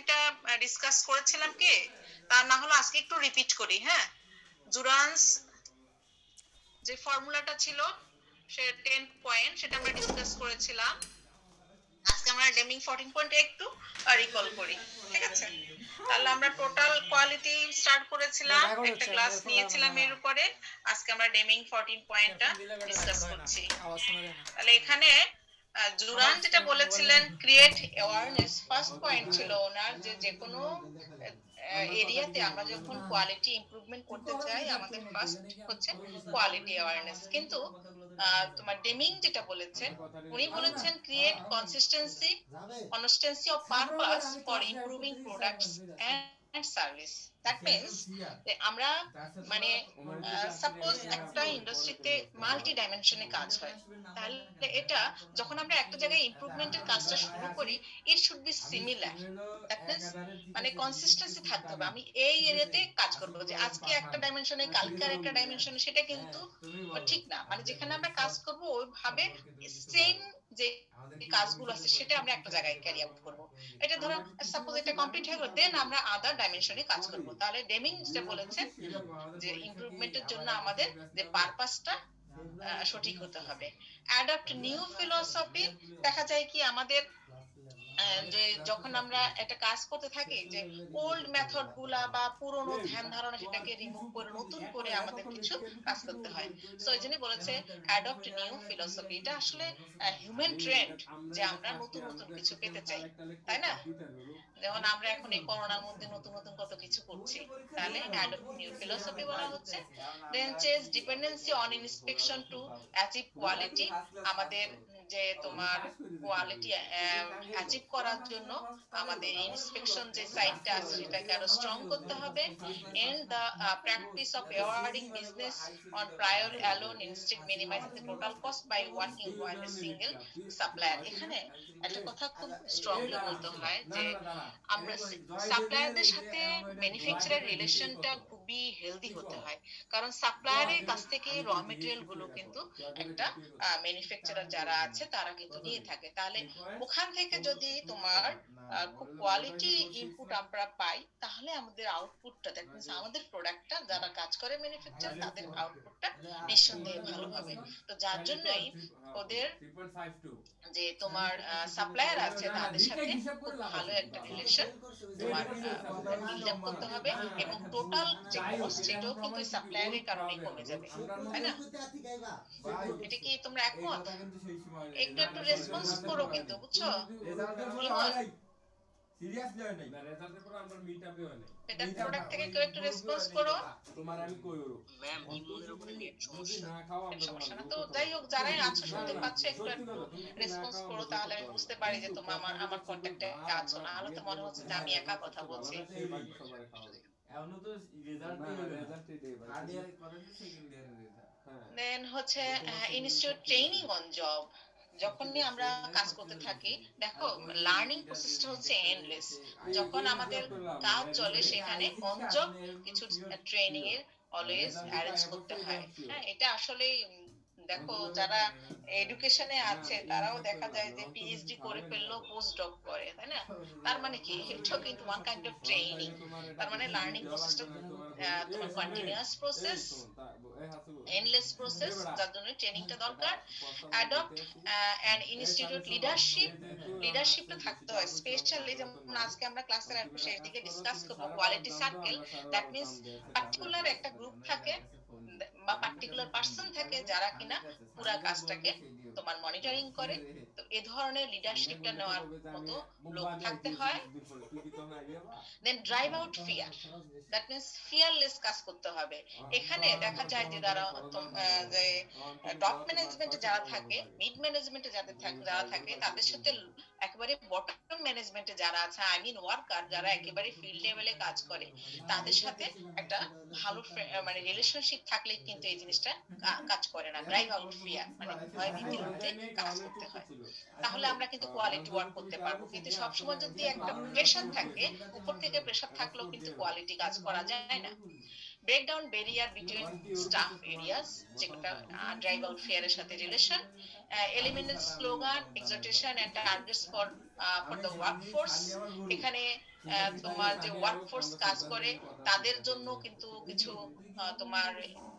পয়েন্টটা ডিসকাস করেছিলাম কি, তা না হলে আজকে একটু রিপিট করি। হ্যাঁ, জুরান্স যে ফর্মুলাটা ছিল সে 10 পয়েন্ট, সেটা আমরা ডিসকাস করেছিলাম। আজকে আমরা ডেমিং 14 পয়েন্টে একটু রিকল করি, ঠিক আছে? তাহলে আমরা টোটাল কোয়ালিটি স্টার্ট করেছিলাম, একটা ক্লাস নিয়েছিলাম এর উপরে। আজকে আমরা ডেমিং 14 পয়েন্টটা ডিসকাস করছি। তাহলে এখানে জুরান যেটা বলেছিলেন ক্রিয়েট অ্যাওয়ারনেস, ফার্স্ট পয়েন্ট ছিল ওনার যে কোনো এরিয়াতে আমরা যখন কোয়ালিটি ইমপ্রুভমেন্ট করতে চাই আমাদের ফার্স্ট হচ্ছে কোয়ালিটি অ্যাওয়ারনেস। কিন্তু তোমার ডেমিং যেটা বলেছেন, উনি বলেছেন create consistency constancy of purpose for improving products and service. That means যে আমরা মানে সাপোজ একটা ইন্ডাস্ট্রিতে মাল্টি ডাইমেনশনে কাজ হয়, তাহলে এটা যখন আমরা একটা জায়গায় ইমপ্রুভমেন্টের কাজটা শুরু করি, it should be similar. That means মানে কনসিস্টেন্সি থাকতে হবে। আমি এই এরিয়াতে কাজ করব, যে আজকে একটা ডাইমেনশনে কালকে আর একটা ডাইমেনশনে, সেটা কিন্তু ঠিক না। মানে যেখানে আমরা কাজ করব ওইভাবে সেম যে কাজগুলো আছে সেটা আমরা একটা জায়গায় ক্যারি আউট করব। এটা ধরো সাপোজ এটা কমপ্লিট হয়ে গেল, দেন আমরা আদার ডাইমেনশনে কাজ করব। তাহলে ডেমিং যেটা বলেছেন যে ইমপ্রুভমেন্টের জন্য আমাদের যে পারপাসটা সঠিক হতে হবে। অ্যাডাপ্ট নিউ ফিলসফি, দেখা যায় কি আমাদের যে যখন আমরা একটা কাজ করতে থাকি, যে ওল্ড মেথড গুলা বা পুরনো ধ্যান ধারণা সেটাকে রিমুভ করে নতুন করে আমাদের কিছু কাজ করতে হয়। সো এই জন্য বলেছে অ্যাডপ্ট নিউ ফিলসফি। এটা আসলে হিউম্যান ট্রেন্ড যে আমরা নতুন নতুন কিছু পেতে চাই, তাই না? যেমন আমরা এখন এই করোনার মধ্যে নতুন নতুন কত কিছু করছি, তাহলে অ্যাডপ্ট নিউ ফিলসফি বলা হচ্ছে। Then change dependency on inspection to achieve quality. আমাদের যে তোমার কোয়ালিটি অ্যাচিভ করার জন্য আমাদের ইন্সপেকশন যে সাইটটা আছে সেটাকে আরো স্ট্রং করতে হবে। And the practice of awarding business on prior alone instead minimising the total cost by working with a single supplier. এখানে একটা কথা খুব স্ট্রংলি বলতে হয় যে আমরা সাপ্লায়ারদের সাথে ম্যানুফ্যাকচারার রিলেশনটা খুবই হেলদি হতে হয়, কারণ সাপ্লায়ারের কাছ থেকে র মেটেরিয়াল গুলো কিন্তু একটা ম্যানুফ্যাকচারার যারা আছে তারা কিন্তু নিয়ে থাকে। তাহলে ওখান থেকে যদি তোমার খুব কোয়ালিটি ইনপুট আমরা পাই, তাহলে আমাদের আউটপুটটা, দ্যাট মিন্স আমাদের প্রোডাক্টটা যারা কাজ করে ম্যানুফ্যাকচার তাদের আউটপুটটা নিঃসন্দেহে ভালো হবে। তো যার জন্যই ওদের যে তোমার সাপ্লায়ার আছে তাদের সাথে খুব ভালো একটা রিলেশন তোমার বিল্ড আপ করতে হবে, এবং টোটাল যে কস্ট সেটাও কিন্তু সাপ্লায়ারের কারণে কমে যাবে, তাই না? এটা কি তোমরা একমত? একটু একটু রেসপন্স করো কিন্তু, বুঝছো? ইমন সিরিয়াসলি হয় নাই না, রেজাল্টের পর আমরা মিটআপে হয় নাই। এটা প্রোডাক্ট থেকে কেউ একটু রেসপন্স করো। তোমার আমি কইরো ম্যাম ইমনের উপরে নেট সমস্যা। না খাও আমরা সমস্যা না। তো যাই হোক, যারাই আছো শুনতে পাচ্ছ একটু একটু রেসপন্স করো, তাহলে আমি বুঝতে পারি যে তোমরা আমার কন্টাক্টে আছো। না হলে তো মনে হচ্ছে যে আমি একা কথা বলছি। এখনো তো রেজাল্টই দেই ভাই। থার্ড ইয়ার করেন তো সেকেন্ড ইয়ারের রেজাল্ট। দেন হচ্ছে ইনস্টিটিউট ট্রেনিং অন জব। যখনই আমরা কাজ করতে থাকি, দেখো লার্নিং প্রসেসটা হচ্ছে এন্ডলেস। যখন আমাদের কাজ চলে সেখানে অন জব কিছু ট্রেনিং এর অলওয়েজ অ্যারেঞ্জ করতে হয়। হ্যাঁ, এটা আসলে দেখো যারা এডুকেশনে আছে তারাও দেখা যায় যে পিএইচডি করে ফেললো, পোস্ট ডক করে, তাই না? তার মানে কি, এটাও কিন্তু ওয়ান কাইন্ড অফ ট্রেনিং। তার মানে লার্নিং প্রসেসটা তোমার কন্টিনিউয়াস প্রসেস, এন্ডলেস প্রসেস, যার জন্য ট্রেনিংটা দরকার। অ্যাডপ্ট এন্ড ইনস্টিটিউট লিডারশিপ, লিডারশিপটা থাকতে হয় স্পেশালি। যেমন আজকে আমরা ক্লাসের শেষ দিকে ডিসকাস করব quality circle. That means particular একটা গ্রুপ থাকে বা পার্টিকুলার পার্সন থাকে যারা কিনা পুরো কাজটাকে তোমার মনিটরিং করে। তো এই ধরনের লিডারশিপটা নেওয়ার মতো লোক থাকতে হয়। Then drive out fear, that means fearless কাজ করতে হবে। এখানে দেখা যায় যে যারা যে টপ ম্যানেজমেন্টে যারা থাকে, মিড ম্যানেজমেন্টে যারা থাকে তাদের সাথে একেবারে বটম ম্যানেজমেন্টে যারা আছে, আই মিন ওয়ার্কার যারা একেবারে ফিল্ড লেভেলে কাজ করে, তাদের সাথে একটা ভালো মানে রিলেশনশিপ থাকলে কিন্তু এই জিনিসটা কাজ করে না। ড্রাইভ আউট ফিয়ার মানে ভয় ভীতির মধ্যে কাজ করতে হয়, তাহলে আমরা কিন্তু কোয়ালিটি ওয়ার্ক করতে পারবো। কিন্তু সবসময় যদি একটা প্রেশার থাকে, উপর থেকে প্রেশার থাকলেও কিন্তু কোয়ালিটি কাজ করা যায় না। Break down barrier between staff areas, যেটা ড্রাইভ আউট ফিয়ারের সাথে relation. Eliminate slogan, exhortation and targets for the workforce. এখানে তোমার যে ওয়ার্কফোর্স কাজ করে তাদের জন্য কিন্তু কিছু তোমার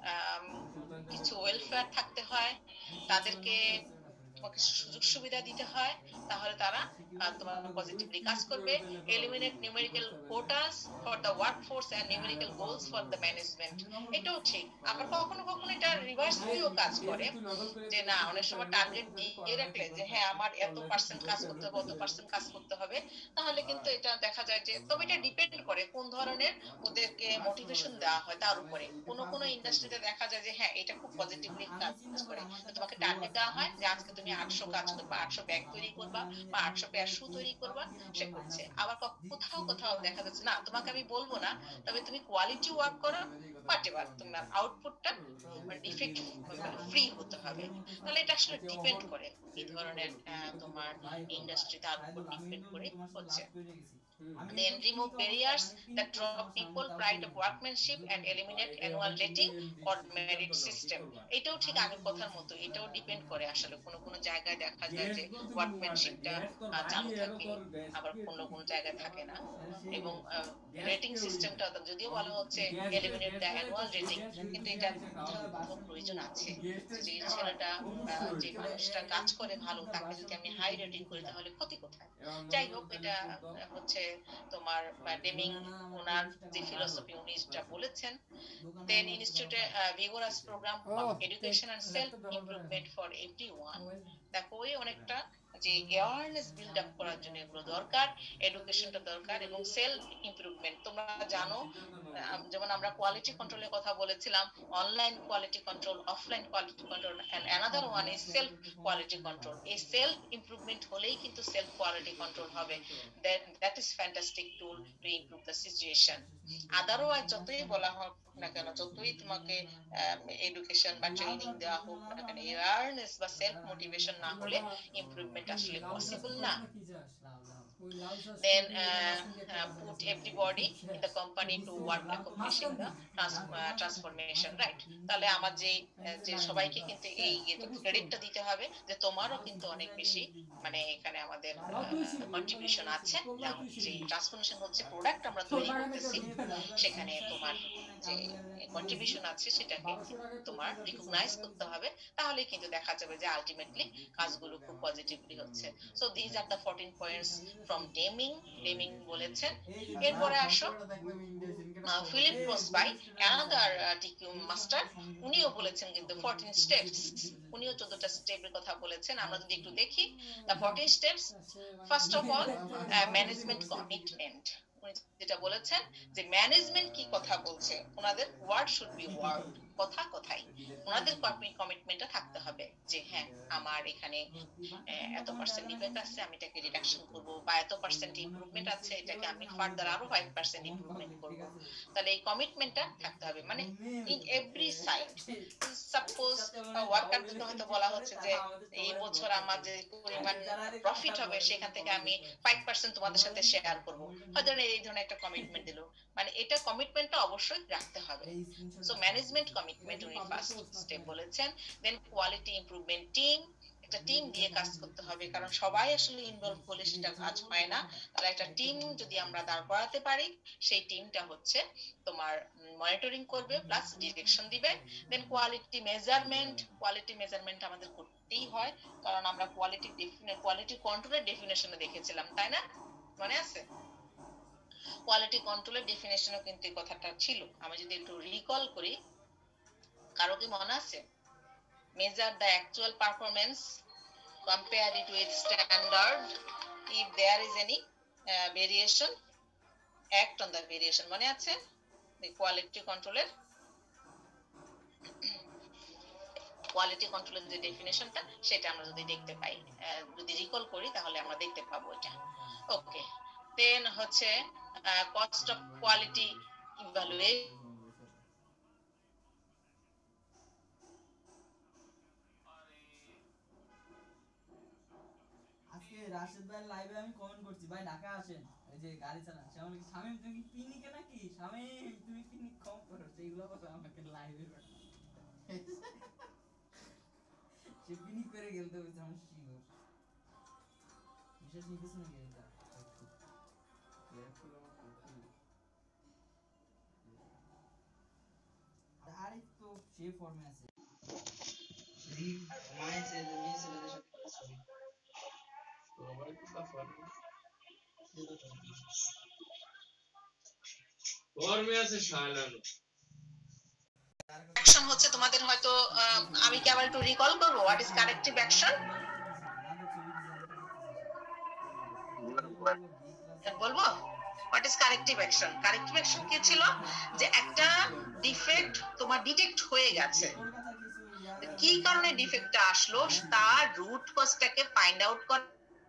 কিছু ওয়েলফেয়ার থাকতে হয়, তাদেরকে তোমাকে সুযোগ সুবিধা দিতে হয়, তাহলে তারা তোমার পজিটিভলি কাজ করবে। Eliminate numerical quotas for the workforce and numerical goals for the management. এটাও ঠিক। আবার কখনো কখনো এটা রিভার্সলিও কাজ করে, যে না অনেক সময় টার্গেট দিয়ে রাখলে যে হ্যাঁ আমার এত পার্সেন্ট কাজ করতে হবে, অত পার্সেন্ট কাজ করতে হবে, তাহলে কিন্তু এটা দেখা যায় যে, তবে এটা ডিপেন্ড করে কোন ধরনের ওদেরকে মোটিভেশন দেওয়া হয় তার উপরে। কোনো কোনো ইন্ডাস্ট্রিতে দেখা যায় যে হ্যাঁ এটা খুব পজিটিভলি কাজ করে, তোমাকে টার্গেট দেওয়া হয় যে আজকে তুমি 800 কাজ করবা, 800 ব্যাগ তৈরি করবা বা 800 পেয়ার শু তৈরি করবা, সে করছে। আবার কোথাও কোথাও দেখা যাচ্ছে না তোমাকে আমি বলবো না, তবে তুমি কোয়ালিটি ওয়ার্ক করো, হোয়াটএভার তোমার আউটপুটটা ডিফেক্ট ফ্রি হতে হবে। তাহলে এটা আসলে ডিপেন্ড করে এই ধরনের তোমার ইন্ডাস্ট্রি, তার উপর ডিপেন্ড করে হচ্ছে। Then remove barriers that drop people pride of workmanship and eliminate annual rating or merit system. এটাও ঠিক আগের কথার মতো, এটাও ডিপেন্ড করে আসলে। কোন কোন জায়গায় দেখা যায় যে ওয়ার্কম্যানশিপটা চালু থাকে, আবার কোন কোন জায়গায় থাকে না। এবং রেটিং সিস্টেমটা যদিও বলা হচ্ছে এলিমিনেট দ্য অ্যানুয়াল রেটিং, কিন্তু এটা প্রয়োজন আছে। যে ছেলেটা যে মানুষটা কাজ করে ভালো, তাকে যদি আমি হাই রেটিং করি তাহলে ক্ষতি কোথায়? যাই হোক, এটা হচ্ছে তোমার ডেমিং ওনার যে ফিলোসফি উনি যেটা বলেছেন। দেন ইনস্টিটিউটে vigorous programme of education and self improvement for everyone. দেখো ওই অনেকটা যে অ্যাওয়ারনেস বিল্ড আপ করার জন্য এগুলো দরকার, এডুকেশনটা দরকার এবং সেলফ ইমপ্রুভমেন্ট। তোমরা জানো যেমন আমরা কোয়ালিটি কন্ট্রোলের কথা বলেছিলাম, online quality control, offline quality control, and another one is self quality control. এই সেলফ ইমপ্রুভমেন্ট হলেই কিন্তু সেলফ কোয়ালিটি কন্ট্রোল হবে। That is fantastic tool to improve the situation. Otherwise যতই বলা হোক না কেন, যতই তোমাকে এডুকেশন বা ট্রেনিং দেওয়া হোক না কেন, অ্যাওয়ারনেস বা সেলফ মোটিভেশন না হলে ইমপ্রুভমেন্ট আসলে পসিবল না। Then put everybody in the company to work accomplishing the transformation, right? তাহলে আমার যে সবাইকে কিন্তু এই ক্রেডিটটা দিতে হবে যে তোমারও কিন্তু অনেক বেশি মানে এখানে আমাদের কন্ট্রিবিউশন আছে। যে ট্রান্সফরমেশন হচ্ছে প্রোডাক্ট আমরা তৈরি করতেছি, সেখানে তোমার যে কন্ট্রিবিউশন আছে সেটাকে তোমার রিকগনাইজ করতে হবে, তাহলে কিন্তু দেখা যাবে যে আলটিমেটলি কাজগুলো খুব পজিটিভলি হচ্ছে। So this are the 14 points from Deming বলেছেন। এরপরে আসো Philip Crosby, another TQ master, উনিও বলেছেন কিন্তু 14 স্টেপস, উনিও 14টা স্টেপের কথা বলেছেন। আমরা যদি একটু দেখি the 14 steps. First of all management commitment. উনি যেটা বলেছেন যে ম্যানেজমেন্ট কি কথা বলছে, ওনাদের ওয়ার্ড শুড বি ওয়ার্ড, কথা কথাই ওনাদের কমিটমেন্টটা থাকতে হবে যে হ্যাঁ আমার এখানে এত পার্সেন্ট ডিফেক্ট আছে, আমি এটাকে রিডাকশন করব, বা এত পার্সেন্ট ইমপ্রুভমেন্ট আছে, এটাকে আমি ফার্দার আরো 5% ইমপ্রুভমেন্ট করব। তাহলে এই কমিটমেন্টটা থাকতে হবে, মানে ইন এভরি সাইড। সাপোজ ওয়ার্কারদের হয়তো বলা হচ্ছে যে এই বছর আমার যে পরিমাণ প্রফিট হবে সেখান থেকে আমি 5% তোমাদের সাথে শেয়ার করব, হয়তো এই ধরনের একটা কমিটমেন্ট দিল, মানে এটা কমিটমেন্টটা অবশ্যই রাখতে হবে। সো ম্যানেজমেন্ট কমিটমেন্ট উনি ফার্স্ট স্টেপ বলেছেন। দেন কোয়ালিটি ইমপ্রুভমেন্ট টিম, একটা টিম দিয়ে কাজ করতে হবে, কারণ সবাই আসলে ইনভলভ হলে সেটা কাজ হয় না। তাহলে একটা টিম যদি আমরা দাঁড় করাতে পারি, সেই টিমটা হচ্ছে তোমার মনিটরিং করবে প্লাস ডিরেকশন দিবে। দেন কোয়ালিটি মেজারমেন্ট আমাদের করতেই হয়, কারণ আমরা কোয়ালিটি কন্ট্রোলের ডেফিনেশনে দেখেছিলাম, তাই না? মনে আছে? কোয়ালিটি কন্ট্রোলের ডেফিনেশনও কিন্তু এই কথাটা ছিল। আমি যদি একটু রিকল করি, কারো কি মনে আছে? measure the actual performance, compare it with standard, if there is any variation, act on the variation. মনে আছে the quality controller যে ডেফিনেশনটা, সেটা আমরা যদি দেখতে পাই, যদি রিকল করি তাহলে আমরা দেখতে পাবো এটা। ওকে, দেন হচ্ছে cost of quality evaluation. Rashed ভাই লাইভে আমি কমেন্ট করছি, ভাই ঢাকা আসেন, এই যে গাড়ি চালান। সে আমাকে শামিম তুমি কি পিনিকে নাকি, শামিম তুমি পিনিক কম করো, সেইগুলো কথা আমাকে লাইভে সে পিনিক করে গেলতে হইছে আমার শিওর। বিশেষ নিতেছ না গেলটা আরিফ তো সে ফর্মে আছে অ্যাকশন হচ্ছে তোমাদের হয়তো আমি কি আবার একটু রিকল করব হোয়াট ইজ কারেক্টিভ অ্যাকশন বলবো what is corrective action corrective action কি ছিল যে একটা ডিফেক্ট তোমার ডিটেক্ট হয়ে গেছে কি কারণে ডিফেক্টটা আসলো তার রুট কজটাকে ফাইন্ড আউট করা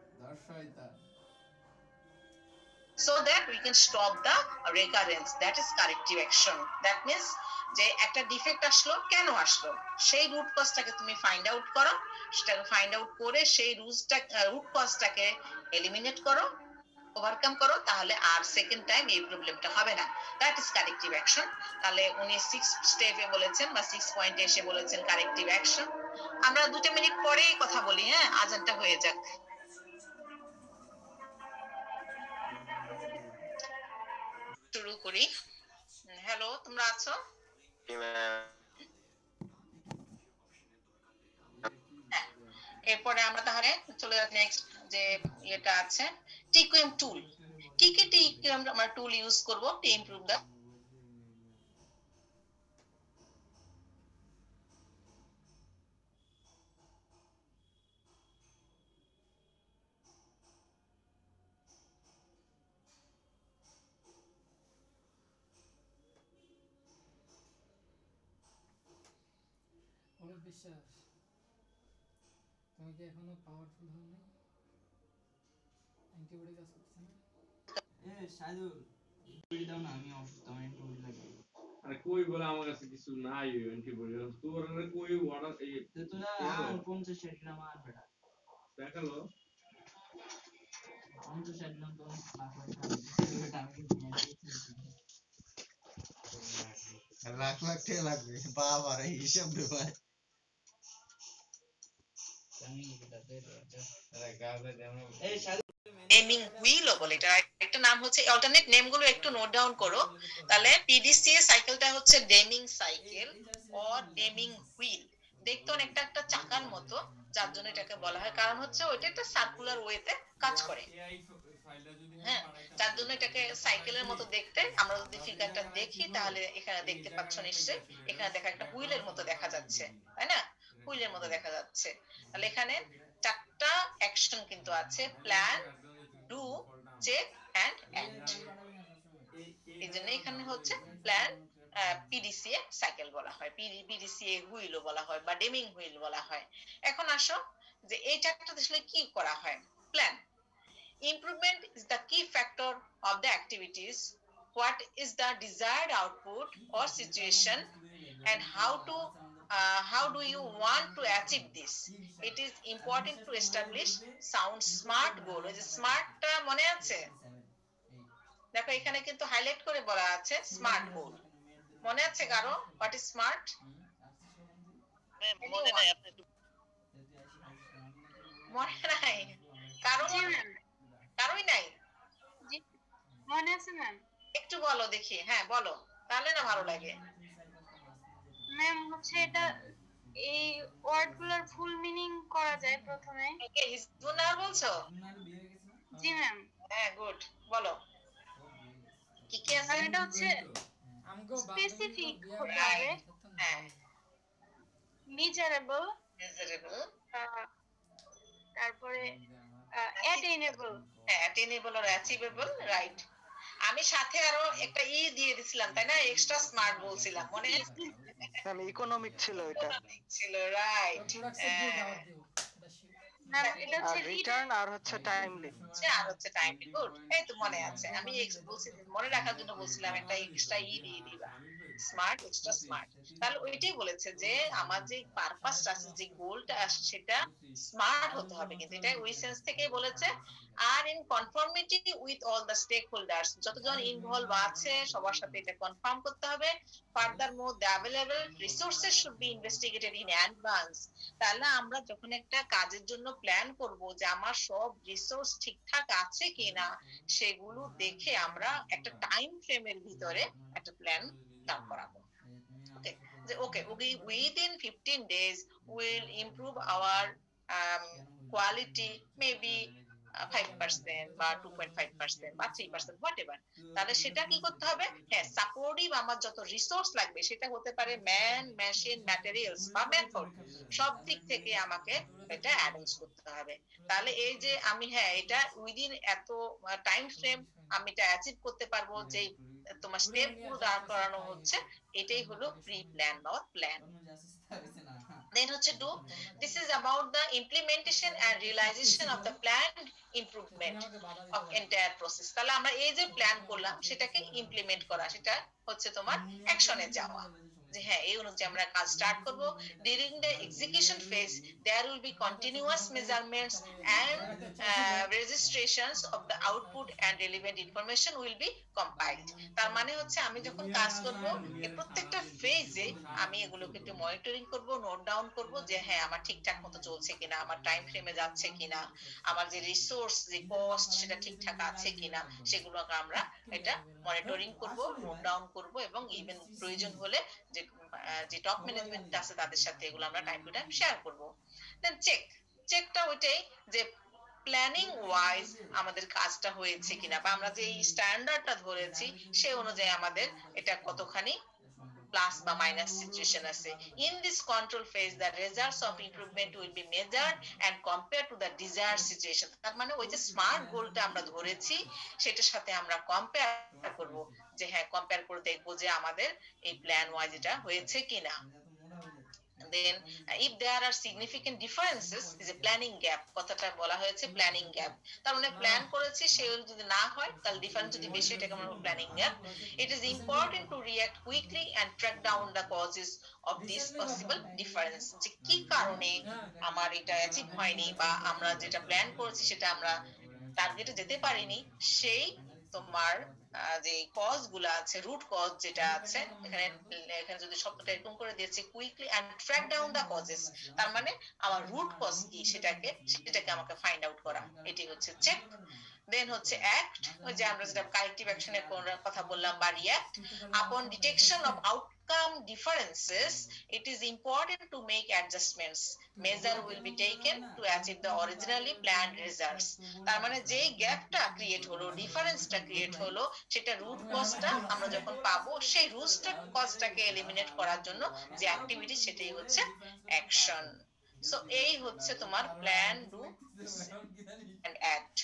so that we can stop the recurrence that is corrective action that means যে একটা ডিফেক্ট আসলো কেন আসলো সেই রুট কজটাকে তুমি ফাইন্ড আউট করো সেটাকে ফাইন্ড আউট করে সেই রুট কজটাকে এলিমিনেট করো ওভারকাম করো তাহলে আর সেকেন্ড টাইম এই প্রবলেমটা হবে না দ্যাট ইজ কারেক্টিভ অ্যাকশন তাহলে উনি 6 স্টেপে বলেছেন বা 6 পয়েন্টে এসে বলেছেন কারেক্টিভ অ্যাকশন আমরা 2 মিনিট পরেই কথা বলি হ্যাঁ আজানটা হয়ে যাক শুরু করি হ্যালো তোমরা আছো এরপরে আমরা তাহলে চলে যাচ্ছি নেক্সট যে এটা আছে টিকুএম টুল কি কি টিকুএম আমরা টুল ইউজ করব টু ইমপ্রুভ দা বিশ্বাস তুমি কি এখনো পাওয়ারফুল হও নাই অ্যান্টিবডি কাজ করছে না শাহিদুল টুইট দাও না আমি অসুস্থ আমার টুইট লাগে আরে কই বলে আমার কাছে কিছু নাই অ্যান্টিবডি তোর কই অর্ডার এই তুই না 50 শেড না মার বেটা দেখালো 50 শেড না তো বেটা আমি লাখ লাখ টাকা লাগবে বাবা রে হিসাব দে ভাই নেমিং হুইলও বলে এটা একটা নাম হচ্ছে অল্টারনেট নেম গুলো একটু নোট ডাউন করো তাহলে পিডিসিএ সাইকেলটা হচ্ছে Deming cycle or Deming wheel দেখতে অনেকটা একটা চাকার মতো যার জন্য এটাকে বলা হয় কারণ হচ্ছে ওইটা একটা সার্কুলার ওয়েতে কাজ করে হ্যাঁ যার জন্য এটাকে সাইকেলের মতো দেখতে আমরা যদি ফিগারটা দেখি তাহলে এখানে দেখতে পাচ্ছ নিশ্চয়ই এখানে দেখা একটা হুইলের মতো দেখা যাচ্ছে তাই না হুইলের মতো দেখা যাচ্ছে তাহলে এখানে চারটা অ্যাকশন কিন্তু আছে plan do check and act এইজন্য এখানে হচ্ছে প্ল্যান পিডিসিএ সাইকেল বলা হয় পিডিসিএ হুইলও বলা হয় বা ডেমিং হুইল বলা হয় এখন আসো যে এই চারটা আসলে কি করা হয় plan improvement is the key factor of the activities what is the desired output or situation and how do you want to achieve this it is important to establish sound smart goal ওই যে স্মার্টটা মনে আছে দেখো এখানে কিন্তু highlight করে বলা আছে স্মার্ট গোল মনে আছে কারো হোয়াট ইজ স্মার্ট মনে নাই আপনি মনে নাই কারোই নাই মনে আছে ম্যাম একটু বলো দেখি হ্যাঁ বলো তাহলে না ভালো লাগে ম্যাম হচ্ছে এটা এই ওয়ার্ডগুলোর ফুল মিনিং করা যায় প্রথমে ওকে হিজবুনার বলছো জি ম্যাম হ্যাঁ গুড বলো কি কি আছে এটা হচ্ছে স্পেসিফিক হতে হবে হ্যাঁ মিজারেবল তারপরে অ্যাটেইনেবল অ্যাটেইনেবল আর অ্যাচিভেবল রাইট আমি সাথে আরো একটা ই দিয়ে দিছিলাম তাই না এক্সট্রা স্মার্ট বলছিলাম মনে আছে ম্যাম ইকোনমিক ছিল এটা ছিল রাইট এটা হচ্ছে রিটার্ন আর হচ্ছে টাইমলি আর হচ্ছে টাইমলি গুড এই তো মনে আছে আমি বলছি মনে রাখার জন্য বলছিলাম একটা এক্সট্রা ই দিয়ে দিবা স্মার্ট এক্সট্রা স্মার্ট। তাহলে ওইটাই বলেছে যে আমার যে পারপাসটা আছে, যে গোলটা আছে, সেটা স্মার্ট হতে হবে, কিন্তু এটা ওই সেন্স থেকেই বলেছে। আর in conformity with all the stakeholders, যতজন ইনভলভ আছে সবার সাথে এটা কনফার্ম করতে হবে। Furthermore the available resources should be investigated in advance. তাহলে আমরা যখন একটা কাজের জন্য প্ল্যান করব যে আমার সব রিসোর্স ঠিকঠাক আছে কিনা, সেগুলো দেখে আমরা একটা টাইম ফ্রেমের ভিতরে একটা প্ল্যান স্টার্ট করাবো। ওকে, যে ওকে within 15 days will improve our quality maybe 5% বা 2.5% বা 3% whatever। তাহলে সেটা কি করতে হবে? হ্যাঁ, সাপোর্টিভ আমার যত রিসোর্স লাগবে, সেটা হতে পারে ম্যান, মেশিন, ম্যাটেরিয়ালস বা মেথড, সব দিক থেকে আমাকে এটা অ্যারেঞ্জ করতে হবে। তাহলে এই যে আমি এটা উইদিন এত টাইম ফ্রেম আমি এটা অ্যাচিভ করতে পারবো, যে তোমার স্টেপ গুলো দাঁড় করানো হচ্ছে, এটাই হলো প্রি প্ল্যান বা প্ল্যান। Then হচ্ছে do, this is about the implementation and realization of the planned improvement of entire process। তাহলে আমরা এই যে প্ল্যান করলাম সেটাকে ইমপ্লিমেন্ট করা, সেটা হচ্ছে তোমার অ্যাকশনে যাওয়া, যে এই অনুযায়ী আমরা কাজ স্টার্ট করব। During the execution phase there will be continuous measurements and registrations of the output and relevant information will be compiled। তার মানে হচ্ছে আমি যখন কাজ করব, এই প্রত্যেকটা ফেজে আমি এগুলোকে একটু মনিটরিং করব, নোট ডাউন করব, যে আমার ঠিকঠাক মতো চলছে কিনা, আমার টাইম ফ্রেমে যাচ্ছে কিনা, আমার যে রিসোর্স, যে কস্ট, সেটা ঠিকঠাক আছে কিনা, সেগুলোকে আমরা এটা মনিটরিং করব, নোট ডাউন করব, এবং ইভেন প্রয়োজন হলে যে টপ ম্যানেজমেন্ট আছে তাদের সাথে এগুলো আমরা টাইম টু টাইম শেয়ার করব। দেন চেকটা ওইটাই যে প্ল্যানিং ওয়াইজ আমাদের কাজটা হয়েছে কিনা, বা আমরা যে স্ট্যান্ডার্ডটা ধরেছি সে অনুযায়ী আমাদের এটা কতখানি প্লাস বা মাইনাস সিচুয়েশন আছে। In this control phase the results of improvement will be measured and compare to the desired situation. তার মানে ওই যে স্মার্ট গোলটা আমরা ধরেছি সেটার সাথে আমরা কম্পেয়ার করব, যে কম্পেয়ার করে দেখবো যে আমাদের এই প্ল্যান ওয়াইজ এটা হয়েছে কিনা। Then if there are significant differences is a planning gap, কথাটা বলা হয়েছে প্ল্যানিং গ্যাপ। তার মানে প্ল্যান করেছি সেগুলো যদি না হয়, তাহলে ডিফারেন্স যদি বেশি, এটাকে আমরা planning gap. It is important to react quickly and track down the causes of this possible difference, যে কি কারণে আমার এটা অ্যাচিভ হয়নি, বা আমরা যেটা প্ল্যান করেছি সেটা আমরা টার্গেটে যেতে পারিনি, সেই তোমার যে কজ গুলো আছে, রুট কজ যেটা আছে, এখানে যদি শব্দটা এরকম করে দিয়েছে quickly and track down the causes, তার মানে আমার রুট কজ কি সেটাকে আমাকে ফাইন্ড আউট করা, এটি হচ্ছে চেক। দেন হচ্ছে অ্যাক্ট, ওই যে আমরা যেটা কারেক্টিভ অ্যাকশনের কথা বললাম, বা react. Upon detection of outcome differences it is important to make adjustments, measure will be taken to achieve the originally planned results। তার মানে যে গ্যাপটা ক্রিয়েট হলো, ডিফারেন্সটা ক্রিয়েট হলো, সেটা রুট কজটা আমরা যখন পাবো, সেই রুট কজটাকে এলিমিনেট করার জন্য যে অ্যাক্টিভিটি, সেটাই হচ্ছে অ্যাকশন। সো এই হচ্ছে তোমার প্ল্যান, ডু এন্ড অ্যাক্ট।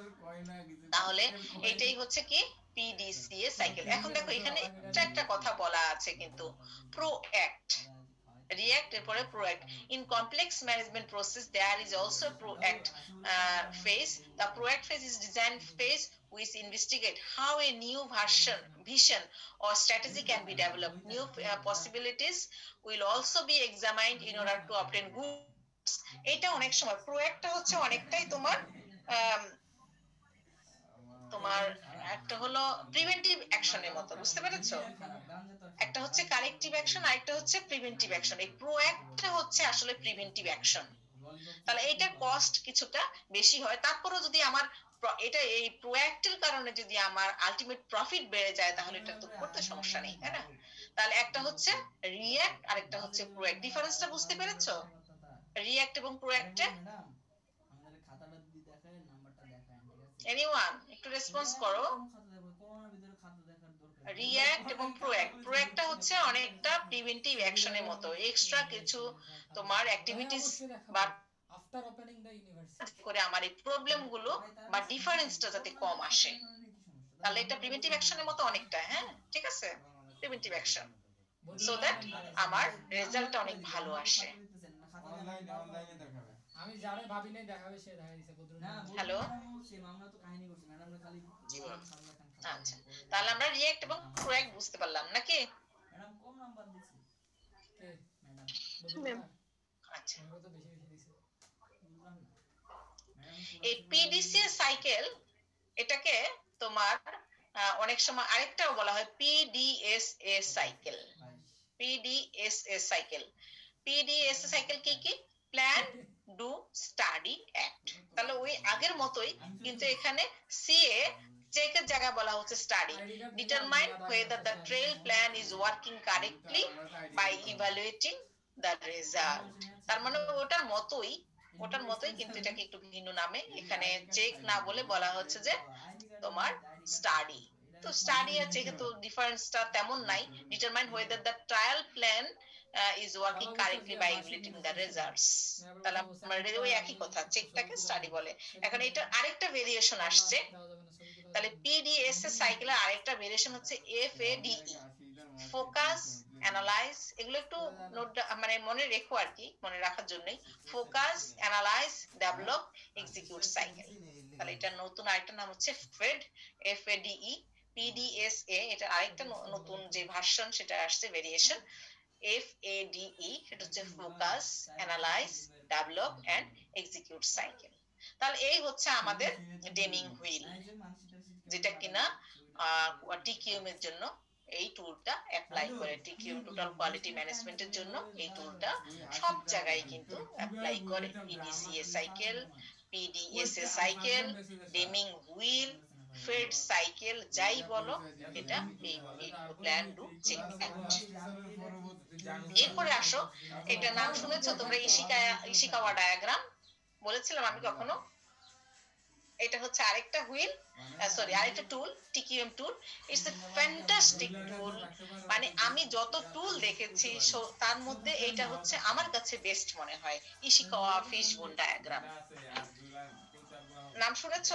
তাহলে এইটাই হচ্ছে কি PDCA সাইকেল। এখন দেখো এখানে একটা কথা বলা আছে কিন্তু, প্রোঅ্যাক্ট, react এরপরে proact. In complex management process there is also proact phase. The proact phase is design phase which investigate how a new vision or strategy can be developed. New possibilities will also be examined in order to obtain goods. এটা অনেক সময় proact হচ্ছে অনেকটাই তোমার একটা হলো preventive অ্যাকশনের মতো, বুঝতে পেরেছো? একটা হচ্ছে কারেক্টিভ অ্যাকশন, আর একটা হচ্ছে প্রিভেন্টিভ অ্যাকশন। এই প্রোঅ্যাক্টটা হচ্ছে আসলে প্রিভেন্টিভ অ্যাকশন। তাহলে এটা কস্ট কিছুটা বেশি হয়, তারপরেও যদি আমার এটা এই প্রোঅ্যাক্টের কারণে যদি আমার আলটিমেট প্রফিট বেড়ে যায়, তাহলে এটা তো করতে সমস্যা নেই, তাই না? তাহলে একটা হচ্ছে রিঅ্যাক্ট আর একটা হচ্ছে প্রোঅ্যাক্ট। ডিফারেন্সটা বুঝতে পেরেছো রিঅ্যাক্ট এবং প্রোঅ্যাক্টে? এনিওয়ান একটু রেসপন্স করো। রিঅ্যাক্ট এবং প্রোঅ্যাক্ট, প্রোঅ্যাক্টটা হচ্ছে অনেকটা প্রিভেন্টিভ অ্যাকশনের মতো, এক্সট্রা কিছু তোমার অ্যাক্টিভিটিস বা আফটার ওপেনিং দ্য ইউনিভার্সিটি করে আমার এই প্রবলেমগুলো বা ডিফারেন্সটা যাতে কম আসে, তাহলে এটা প্রিভেন্টিভ অ্যাকশনের মতো অনেকটা। হ্যাঁ, ঠিক আছে, প্রিভেন্টিভ অ্যাকশন, সো দ্যাট আমার রেজাল্টটা অনেক ভালো আসে। অনলাইনে দেখাবে, আমি যারে ভাবি নাই দেখাবে, সে দেখাই দিছে কত না। হ্যালো, আমরা তো কাহিনী করছি ম্যাডাম, আমরা খালি আচ্ছা, তাহলে আমরা রিঅ্যাক্ট এবং প্রোঅ্যাক্ট বুঝতে পারলাম নাকি? ম্যাম আচ্ছা আমাকে তো বেশি বেশি দিছে এই পিডিসিএ সাইকেল এটাকে তোমার অনেক সময় আরেকটাও বলা হয় PDSA cycle. PDSA cycle, PDSA cycle কি প্ল্যান ডু স্টাডি অ্যাক্ট। তাহলে ওই আগের মতোই, কিন্তু এখানে সিএ চেকের জায়গায় বলা হচ্ছে study. Determine whether the trail plan is working correctly by evaluating the result। তার মানে ওটার মতোই কিন্তু এটাকে একটু ভিন্ন নামে এখানে চেক না বলে বলা হচ্ছে যে তোমার স্টাডি। তো স্টাডি আর চেকে তো ডিফারেন্সটা তেমন নাই। Determine whether the trial plan is working correctly by evaluating the results। তাহলে আমাদের ওই একই কথা, চেকটাকে স্টাডি বলে। এখন এটা আরেকটা ভেরিয়েশন আসছে, তাহলে পিডিএসএ সাইকেলের আরেকটা ভেরিয়েশন হচ্ছে এফএডিই, ফোকাস, অ্যানালাইজ। এগুলো একটু নোট মানে মনে রেখো আর কি, মনে রাখার জন্যই। Focus, analyse, develop, execute cycle. তাহলে এটা নতুন আরেকটা নাম হচ্ছে ফেড, এফএডিই। পিডিএসএ এটা আরেকটা নতুন যে ভার্সন সেটা আসছে ভেরিয়েশন। এফএডিই সেটা হচ্ছে focus, analyse, develop and execute cycle. তাহলে এই হচ্ছে আমাদের ডেমিং হুইল, যেটা কিনা টিকিউএম এর জন্য এই টুলটা অ্যাপ্লাই করে। টিকিউএম টোটাল কোয়ালিটি ম্যানেজমেন্টের জন্য এই টুলটা সব জায়গায় কিন্তু অ্যাপ্লাই করে। PDCA cycle, PDSA cycle, Deming wheel, FADE cycle, যাই বলো এটা এই প্ল্যান ডু চেক অ্যাক্ট। এরপরে আসো, এটা নাম শুনেছো তোমরা ইশিকাওয়া ডায়াগ্রাম, বলেছিলাম আমি কখনো? এটা হচ্ছে আরেকটা হুইল, সরি আরেকটা tool, TQM tool. It's a fantastic tool. মানে আমি যত টুল দেখেছি তার মধ্যে এটা হচ্ছে আমার কাছে বেস্ট মনে হয়, ইশিকাওয়া ফিশবোন ডায়াগ্রাম। নাম শুনেছো?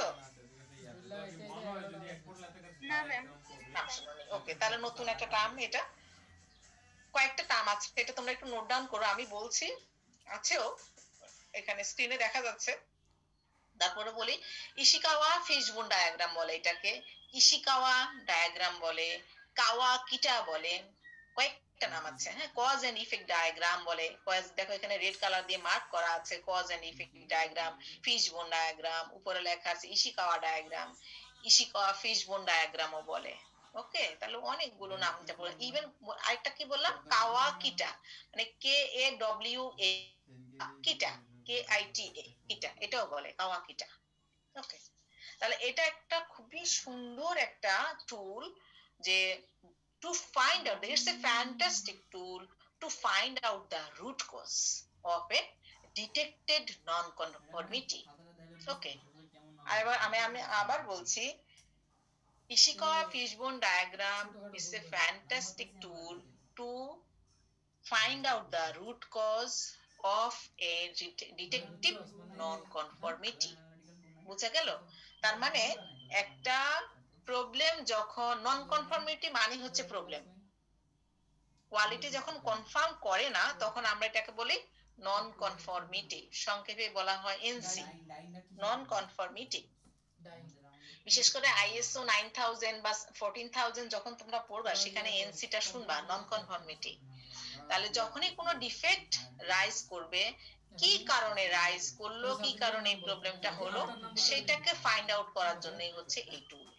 না ম্যাম। ওকে, তাহলে নতুন একটা টার্ম, এটা কয়েকটা টার্ম আছে, এটা তোমরা একটু নোট ডাউন করো, আমি বলছি আছেও এখানে স্ক্রিনে দেখা যাচ্ছে। তারপরে বলি ইশিকাওয়া ফিশবোন ডায়াগ্রাম বলে এটাকে, ইশিকাওয়া ডায়াগ্রাম বলে, কাওয়াকিটা বলে, কয়েকটা নাম আছে। হ্যাঁ, কজ এন্ড ইফেক্ট ডায়াগ্রাম বলে। কজ দেখো এখানে রেড কালার দিয়ে মার্ক করা আছে, cause and effect diagram, fishbone diagram, উপরে লেখা আছে ইশিকাওয়া ডায়াগ্রাম, ইশিকাওয়া ফিশবোন ডায়াগ্রামও বলে। ওকে, তাহলে অনেকগুলো নাম বলে। ইভেন আরেকটা কি বললাম, কাওয়াকিটা, মানে KAWA কিটা, KITA কিটা, এটাও বলে কাওয়াকিটা। ওকে, তাহলে এটা একটা খুবই সুন্দর একটা টুল, যে to find out, it's a fantastic tool to find out the root cause of a detected non-conformity. Okay, আমি আবার বলছি, Ishikawa fishbone diagram is a fantastic tool to find out the root cause of a detective non-conformity. বুঝা গেল? তার মানে একটা problem যখন নন conformity মানে হচ্ছে প্রবলেম, কোয়ালিটি যখন কনফার্ম করে না তখন আমরা এটাকে বলি নন কনফর্মিটি, সংক্ষেপে বলা হয় এনসি, নন কনফর্মিটি। বিশেষ করে আইএসও 9000 বা 14000 যখন তোমরা পড়বা সেখানে এনসিটা শুনবা, নন কনফর্মিটি। তাহলে যখনই কোনো ডিফেক্ট রাইজ করবে, কি কারণে রাইজ করলো, কি কারণে এই প্রবলেমটা হলো, সেটাকে ফাইন্ড আউট করার জন্যই হচ্ছে এই টুল।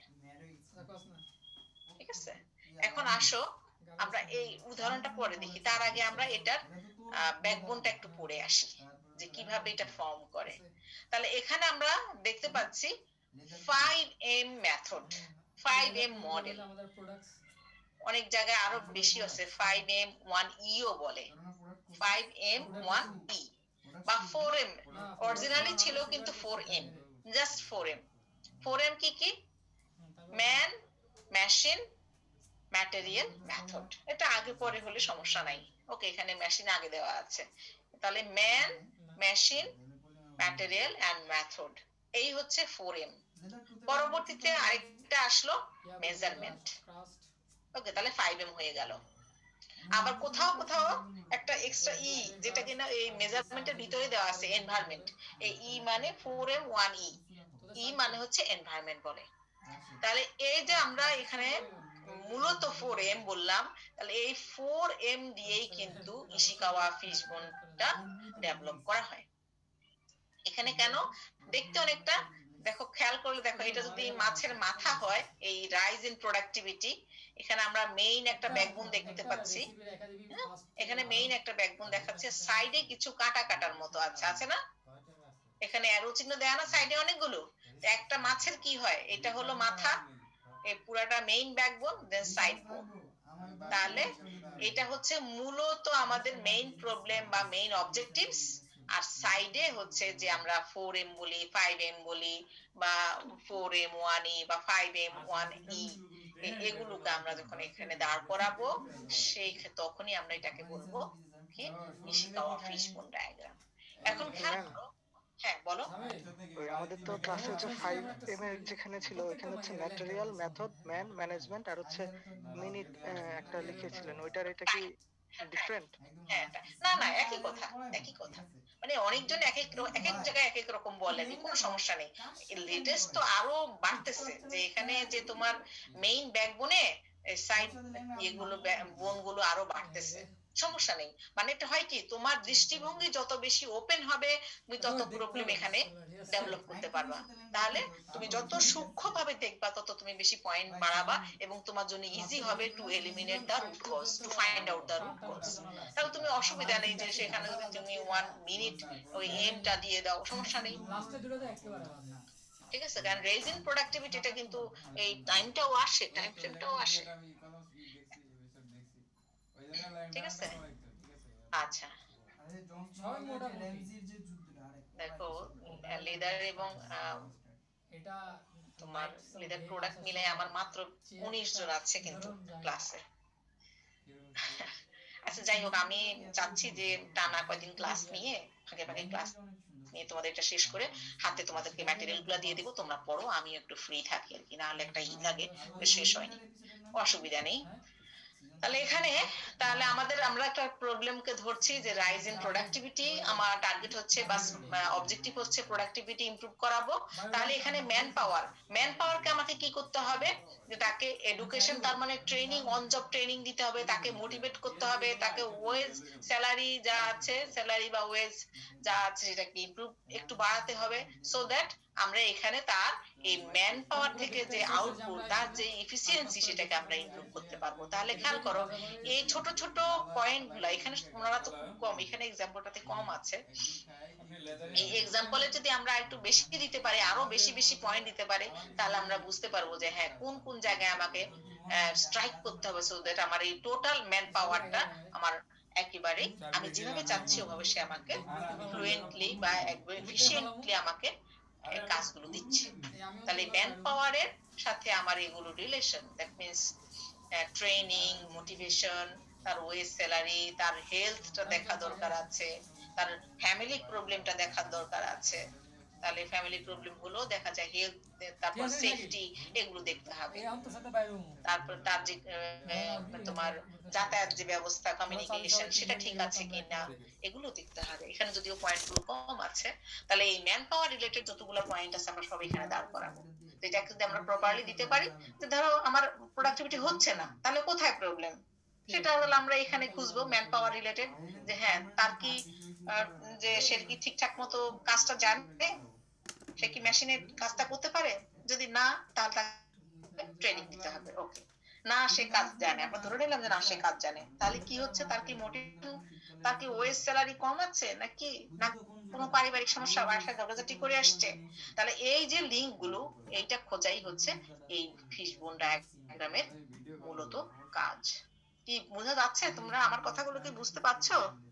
ঠিক আছে, এখন আসো আমরা এই উদাহরণটা পরে দেখি। তার আগে আমরা এটার ব্যাকবোনটা একটু পড়ে আসি, যে কিভাবে এটা ফর্ম করে। তাহলে এখানে আমরা দেখতে পাচ্ছি 5M মেথড, 5M মডেল। অনেক জায়গায় আরো বেশি আছে, 5M1E ও বলে, 5M1E বা 4M। অরিজিনালি ছিল কিন্তু 4M, জাস্ট 4M। 4M কি কি? Man, machine, material, method. এটা আগে পরে হলে সমস্যা নাই। ওকে, এখানে মেশিন আগে দেওয়া আছে, তাহলে man, machine, material and method, এই হচ্ছে 4M। পরবর্তীতে আরেকটা আসলো মেজারমেন্ট। ওকে, তাহলে 5M হয়ে গেল। আবার কোথাও কোথাও একটা এক্সট্রা ই, যেটা কিনা এই মেজারমেন্টের ভিতরে দেওয়া আছে, এনভায়রনমেন্ট। এই ই মানে 4M1E, ই মানে হচ্ছে এনভায়রনমেন্ট বলে। তাহলে এই যে আমরা এখানে মূলত 4M বললাম, তাহলে এই 4M দিয়েই কিন্তু ইশিকাওয়া ফিশবোনটা ডেভেলপ করা হয়। এখানে কেন দেখতে অনেকটা, দেখো খেয়াল করলে দেখো, এটা যদি মাছের মাথা হয়, এই রাইজ ইন প্রোডাক্টিভিটি, এখানে আমরা মেইন একটা ব্যাকবোন দেখতে পাচ্ছি। এখানে মেইন একটা ব্যাকবোন দেখাচ্ছে, সাইডে কিছু কাটা কাটার মতো আছে না, এখানে অ্যারো চিহ্ন দেয়া না সাইডে অনেকগুলো। একটা মাছের কি হয়, এটা হলো মাথা, এই পুরাটা মেইন ব্যাকবোন, দেন সাইড বোন। তাহলে এটা হচ্ছে মূলত আমাদের মেইন প্রবলেম বা মেইন অবজেক্টিভস। আর সাইডে হচ্ছে যে আমরা 4M বলি, 5M বলি, বা 4M1E বা 5M1E, এগুলোকে আমরা যখন এখানে দাঁড় করাবো সেই তখনই আমরা এটাকে বলবো কি ইশিকাওয়া ফিশবোন ডায়াগ্রাম। এখন খেয়াল করো, হ্যাঁ বলো। ওই আমাদের তো ক্লাসে হচ্ছে 5M এর যেখানে ছিল ওখানে হচ্ছে ম্যাটেরিয়াল, মেথড, ম্যান, ম্যানেজমেন্ট আর হচ্ছে মিনিট একটা লিখেছিলেন, ওইটার এটা কি ডিফারেন্ট? হ্যাঁ, না না একই কথা, একই কথা। মানে অনেকজন এক এক জায়গায় এক এক রকম বলেন, কোনো সমস্যা নেই। লেটেস্ট তো আরো বাড়তেছে, যে এখানে যে তোমার মেইন ব্যাকবোনে সাইড এগুলো বোনগুলো আরো বাড়তেছে, সমস্যা নেই। মানে এটা হয় কি, তোমার দৃষ্টিভঙ্গি যত বেশি ওপেন হবে তুমি তত প্রবলেম এখানে ডেভেলপ করতে পারবা। তাহলে তুমি যত সূক্ষ্মভাবে দেখবা তত তুমি বেশি পয়েন্ট বাড়াবা, এবং তোমার জন্য ইজি হবে to eliminate the root cause, to find out the root cause. তাহলে তুমি অসুবিধা নেই যে সেখানে যদি তুমি 1 মিনিট ওই এমটা দিয়ে দাও, সমস্যা নেই, ঠিক আছে। কারণ রেইজিং প্রোডাক্টিভিটিটা কিন্তু এই টাইমটাও আসে, টাইম ফ্রেমটাও আসে, ঠিক আছে। আচ্ছা দেখো, লেদার এবং তোমার লেদার প্রোডাক্ট মিলে আমার মাত্র 19 জন আছে কিন্তু ক্লাসে। আচ্ছা যাই হোক, আমি চাচ্ছি যে টানা কয়েকদিন ক্লাস নিয়ে, ফাঁকে ফাঁকে ক্লাস নিয়ে তোমাদের এটা শেষ করে হাতে তোমাদেরকে ম্যাটেরিয়াল গুলা দিয়ে দিব, তোমরা পড়ো, আমি একটু ফ্রি থাকি আর কি, না হলে একটা লাগে শেষ হয়নি, অসুবিধা নেই। তাহলে এখানে তাহলে আমরা একটা প্রবলেমকে ধরছি যে রাইজ ইন প্রোডাক্টিভিটি, আমার টার্গেট হচ্ছে বা অবজেক্টিভ হচ্ছে প্রোডাক্টিভিটি ইমপ্রুভ করাবো। তাহলে এখানে ম্যান পাওয়ারকে আমাকে কি করতে হবে, যে তাকে এডুকেশন, তার মানে ট্রেনিং, অন জব ট্রেনিং দিতে হবে, তাকে মোটিভেট করতে হবে, তাকে ওয়েজ স্যালারি যা আছে, স্যালারি বা ওয়েজ যা আছে সেটাকে ইমপ্রুভ একটু বাড়াতে হবে, সো দ্যাট আমরা এখানে তার এই ম্যান পাওয়ার থেকে যে আউটপুট, তার যে এফিসিয়েন্সি, সেটাকে আমরা ইমপ্রুভ করতে পারবো। তাহলে খেয়াল করো এই ছোট ছোট পয়েন্ট গুলা, এখানে ওনারা তো খুব কম, এখানে এক্সাম্পলটাতে কম আছে, এই এক্সাম্পলে যদি আমরা একটু বেশি দিতে পারি, আরো বেশি বেশি পয়েন্ট দিতে পারি, তাহলে আমরা বুঝতে পারবো যে হ্যাঁ কোন কোন জায়গায় আমাকে স্ট্রাইক করতে হবে, সো দ্যাট আমার এই টোটাল ম্যান পাওয়ারটা আমার একেবারে আমি যেভাবে চাচ্ছি ওভাবে সে আমাকে ফ্লুয়েন্টলি বা এফিশিয়েন্টলি আমাকে কাজগুলো দিচ্ছে। তাহলে ম্যান পাওয়ারের সাথে আমার এগুলো relation, that means training, motivation, তার ওয়েজ স্যালারি, তার হেলথটা দেখা দরকার আছে, তার ফ্যামিলি প্রবলেমটা দেখার দরকার আছে। তাহলে ফ্যামিলি প্রবলেম গুলো দেখা যায়, হেলথ, তারপর সেফটি, এগুলো দেখতে হবে। তারপর তার যে তোমার যাতায়াত যে ব্যবস্থা, কমিউনিকেশন, সেটা ঠিক আছে কিনা, এগুলো দেখতে হবে। এখানে যদিও পয়েন্ট গুলো কম আছে, তাহলে এই ম্যান পাওয়ার রিলেটেড যতগুলো পয়েন্ট আছে আমরা সব এখানে দাঁড় করাবো। যেটা যদি আমরা প্রপারলি দিতে পারি, যে ধরো আমার প্রোডাক্টিভিটি হচ্ছে না, তাহলে কোথায় প্রবলেম, সেটা হলো আমরা এখানে খুঁজবো ম্যান পাওয়ার রিলেটেড, যে হ্যাঁ তার কি, যে সে কি ঠিকঠাক মতো কাজটা জানে, সে কি মেশিনের কাজটা করতে পারে, যদি না তাহলে তাকে ট্রেনিং দিতে হবে। ওকে, না সে কাজ জানে, আমরা ধরে নিলাম যে না সে কাজ জানে, তাহলে কি হচ্ছে, তার কি মোটিভেশন, তার কি ওয়েজ স্যালারি কম আছে নাকি, না কোনো পারিবারিক সমস্যা, বাসায় ঝগড়াঝাটি করে আসছে। তাহলে এই যে লিঙ্ক গুলো, এইটা খোঁজাই হচ্ছে এই ফিশবোন ডায়াগ্রামের মূলত কাজ। কি বোঝা যাচ্ছে? তোমরা আমার কথাগুলো কি বুঝতে পারছো?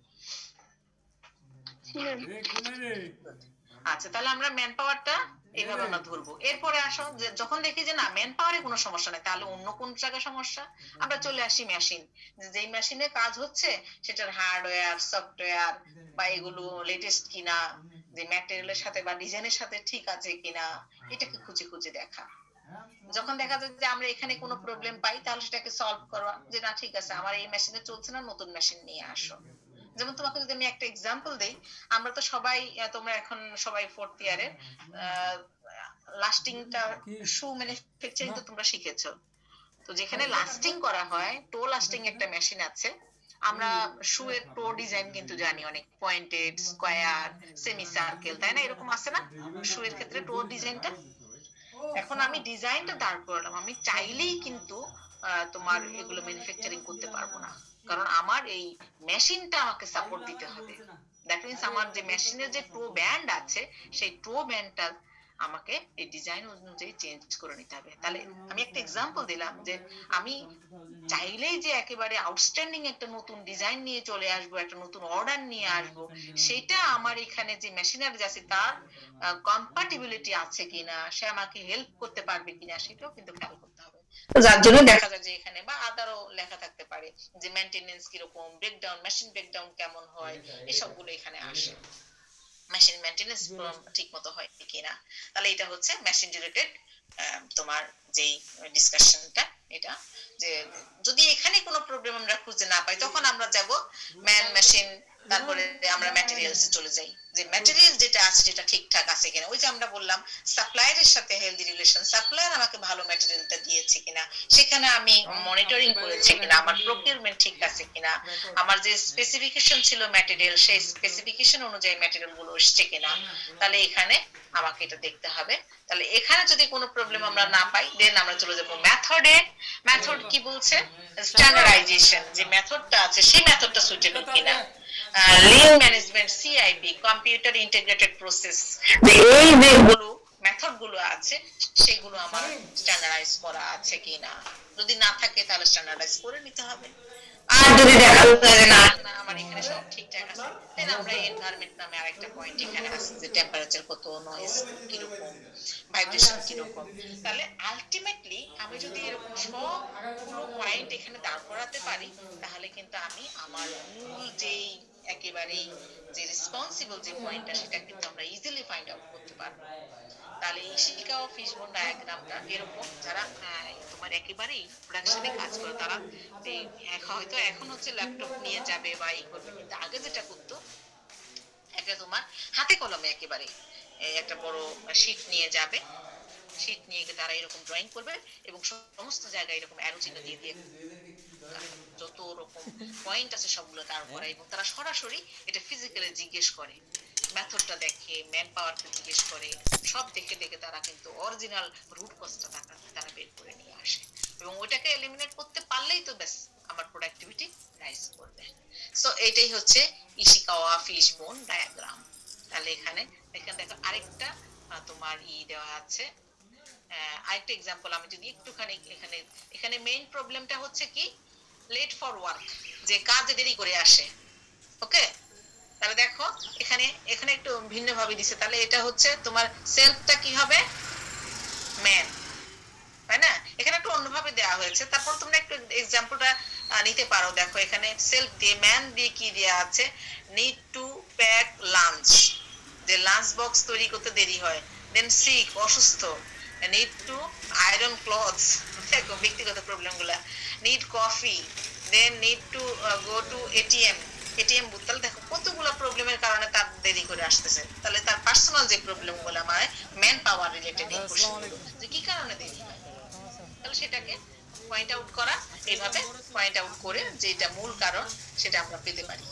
আচ্ছা, তাহলে আমরা ম্যান পাওয়ারটা এইভাবে আমরা ধরবো। এরপরে আসো, যখন দেখি যে না ম্যান পাওয়ারে কোনো সমস্যা নেই, তাহলে অন্য কোন জায়গায় সমস্যা, আমরা চলে আসি মেশিন, যেই মেশিনে কাজ হচ্ছে সেটার হার্ডওয়্যার, সফটওয়্যার বা এগুলো লেটেস্ট কিনা, যে ম্যাটেরিয়ালের সাথে বা ডিজাইনের সাথে ঠিক আছে কিনা, এটাকে খুঁজে খুঁজে দেখা। যখন দেখা যায় যে আমরা এখানে কোনো প্রবলেম পাই, তাহলে সেটাকে সলভ করা, যে না ঠিক আছে আমার এই মেশিনে চলছে না, নতুন মেশিন নিয়ে আসো। যেমন তোমাকে যদি আমি একটা এক্সাম্পল দেই, আমরা তো সবাই, তোমরা এখন সবাই 4th ইয়ারে লাস্টিংটা শু ম্যানুফ্যাকচারিং তো তোমরা শিখেছো। তো যেখানে লাস্টিং করা হয়, টো লাস্টিং একটা মেশিন আছে। আমরা শুয়ের টো ডিজাইন কিন্তু জানি, অনেক পয়েন্টেড, স্কয়ার, সেমি সার্কেল, তাই না? এরকম আছে না শুয়ের ক্ষেত্রে টো ডিজাইনটা? এখন আমি ডিজাইনটা দাঁড় করালাম, আমি চাইলেই কিন্তু তোমার এগুলো ম্যানুফ্যাকচারিং করতে পারবো না, কারণ আমার এই মেশিনটা আমাকে সাপোর্ট দিতে হবে। দ্যাট মিন্স আমার যে মেশিনের যে টো ব্যান্ড আছে, সেই টো ব্যান্ডটা আমাকে এই ডিজাইন অনুযায়ী চেঞ্জ করে নিতে হবে। তাহলে আমি একটা এক্সাম্পল দিলাম যে আমি চাইলেই যে একেবারে আউটস্ট্যান্ডিং একটা নতুন ডিজাইন নিয়ে চলে আসবো, একটা নতুন অর্ডার নিয়ে আসবো, সেটা আমার এখানে যে মেশিনারি আছে তার কম্পাটিবিলিটি আছে কিনা, সে আমাকে হেল্প করতে পারবে কিনা, সেটাও কিন্তু খেয়াল করতে হবে। যার জন্য দেখা যায় যে এখানে বা আদারও লেখা থাকতে পারে যে মেইনটেনেন্স কিরকম, ব্রেকডাউন, মেশিন ব্রেকডাউন কেমন হয়, এসবগুলো এখানে আসে। মেশিন মেইনটেনেন্স ঠিক মতো হয় কিনা। তাহলে এটা হচ্ছে মেশিন রিলেটেড তোমার যেই ডিসকাশনটা, এটা যে যদি এখানে কোনো প্রবলেম আমরা খুঁজে না পাই, তখন আমরা যাব ম্যান মেশিন, তারপরে আমরা ম্যাটেরিয়ালসে চলে যাই, যে ম্যাটেরিয়াল যেটা আছে সেটা ঠিকঠাক আছে কিনা। ওই যে আমরা বললাম সাপ্লায়ারের সাথে হেলদি রিলেশন, সাপ্লায়ার আমাকে ভালো ম্যাটেরিয়ালটা দিয়েছে কিনা, সেখানে আমি মনিটরিং করেছি কিনা, আমার প্রকিউরমেন্ট ঠিক আছে কিনা, আমার যে স্পেসিফিকেশন ছিল ম্যাটেরিয়াল, সেই স্পেসিফিকেশন অনুযায়ী ম্যাটেরিয়াল গুলো এসছে কিনা, তাহলে এখানে আমাকে এটা দেখতে হবে। তাহলে এখানে যদি কোনো প্রবলেম আমরা না পাই, দেন আমরা চলে যাব মেথডে। মেথড কি বলছে? স্ট্যান্ডার্ডাইজেশন, যে মেথডটা আছে সেই মেথডটা সুইটেবল কিনা। Lean management, CIP, computer integrated process, এই যেগুলো মেথড গুলো আছে সেগুলো আমার স্ট্যান্ডার্ডাইজ করা আছে কিনা। যদি না থাকে তাহলে স্ট্যান্ডার্ডাইজ করে নিতে হবে। আর যদি দেখা যায় না আমার এখানে সব ঠিকঠাক আছে, দেন আমরা এনভায়রনমেন্ট নামে আরেকটা পয়েন্ট এখানে আছে, যে টেম্পারেচার কত, নয়েজ কিরকম, ভাইব্রেশন কিরকম। তাহলে আলটিমেটলি আমি যদি এরকম সবগুলো পয়েন্ট এখানে দাঁড় করাতে পারি, তাহলে কিন্তু আমি আমার মূল যেই একেবারে যে রেসপন্সিবল যে পয়েন্টটা, সেটা কিন্তু আমরা ইজিলি ফাইন্ড আউট করতে পারবো। তাহলে ইশিকাওয়া ফিশবোন ডায়াগ্রামটা এরকম, যারা তোমার একেবারেই প্রোডাকশনে কাজ করে তারা হয়তো এখন হচ্ছে ল্যাপটপ নিয়ে যাবে বা ই করবে, কিন্তু আগে যেটা করতো, একটা তোমার হাতে কলমে একেবারে একটা বড় শীট নিয়ে যাবে, শীট নিয়ে তারা এরকম ড্রয়িং করবে এবং সমস্ত জায়গায় এরকম অ্যারো চিহ্ন দিয়ে দিয়ে যত রকম পয়েন্ট আছে সবগুলো তার উপরে, এবং তারা সরাসরি এটা ফিজিক্যালি জিজ্ঞেস করে, মেথডটা দেখে, ম্যান পাওয়ারকে জিজ্ঞেস করে, সব দেখে দেখে তারা কিন্তু অরিজিনাল রুট কজটা তারা বের করে নিয়ে আসে, এবং ওইটাকে এলিমিনেট করতে পারলেই তো ব্যাস আমার প্রোডাক্টিভিটি রাইজ করবে। সো এটাই হচ্ছে ইশিকাওয়া ফিশবোন ডায়াগ্রাম। তাহলে এখানে দেখো আরেকটা তোমার দেওয়া আছে, আরেকটা এক্সাম্পল আমি যদি একটুখানি এখানে মেইন প্রবলেমটা হচ্ছে কি, লেট ফর ওয়ার্ক, যে কাজে দেরি করে আসে। ওকে, তাহলে দেখো এখানে একটু ভিন্ন ভাবে দিছে। তাহলে এটা হচ্ছে তোমার সেলফটা কি হবে, ম্যান, তাই না? এখানে একটু অন্যভাবে দেওয়া হয়েছে। তারপর তোমরা একটু এক্সাম্পলটা নিতে পারো। দেখো এখানে সেলফ দিয়ে, ম্যান দিয়ে কি দেওয়া আছে, নিড টু প্যাক লাঞ্চ, যে লাঞ্চ বক্স তৈরি করতে দেরি হয়। দেন সিক, অসুস্থ, নিড টু আয়রন ক্লথস, দেখো ব্যক্তিগত প্রবলেমগুলা, need coffee, then need to go to ATM booth. তাহলে দেখো কতগুলো প্রবলেমের কারণে তার দেরি করে আসতেছে। তাহলে তার পার্সোনাল যে প্রবলেমগুলো মানে ম্যান পাওয়ার রিলেটেড, যে কি কারণে দেরি হয়, তাহলে সেটাকে পয়েন্ট আউট করা, এইভাবে পয়েন্ট আউট করে যে এটা মূল কারণ সেটা আমরা পেতে পারি।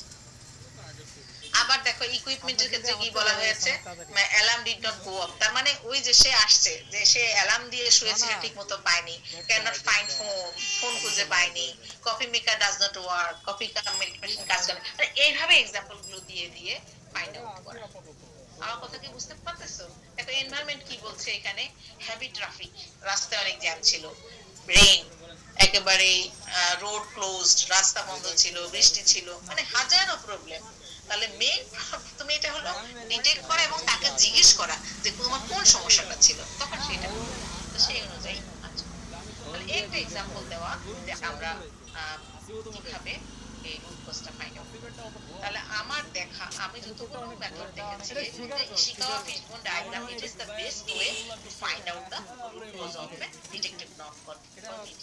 আবার দেখো ইকুইপমেন্টের ক্ষেত্রে কি বলা হয়েছে, alarm did not go off, তার মানে ওই যে সে আসছে, যে সে অ্যালার্ম দিয়ে শুয়েছিল ঠিকমতো পায়নি, ক্যান নট ফাইন্ড ফোন খুঁজে পায়নি, coffee maker does not work, coffee machine কাজ করে না। এইভাবে এক্সাম্পল গুলো দিয়ে দিয়ে ফাইন্ড আউট করা। আমার কথা কি বুঝতে পারতেছো? দেখো এনভায়রনমেন্ট কি বলছে এখানে, হেভি ট্রাফিক, রাস্তায় অনেক জ্যাম ছিল, রেইন, একেবারে রোড ক্লোজড, রাস্তা বন্ধ ছিল, বৃষ্টি ছিল, মানে হাজারো প্রবলেম। তাহলে মেইন তুমি এটা হলো ডিটেক্ট করা এবং তাকে জিজ্ঞেস করা যে তোমার কোন সমস্যাটা ছিল, তখন সেটা তো সেই অনুযায়ী আচ্ছা। তাহলে একটা এক্সাম্পল দেওয়া যে আমরা কিভাবে এই রুট কজটা ফাইন্ড আউট। তাহলে আমার দেখা, আমি যতগুলো মেথড দেখেছি, Ishikawa fishbone diagram it is the best way to find out the root cause of a detective non conformity.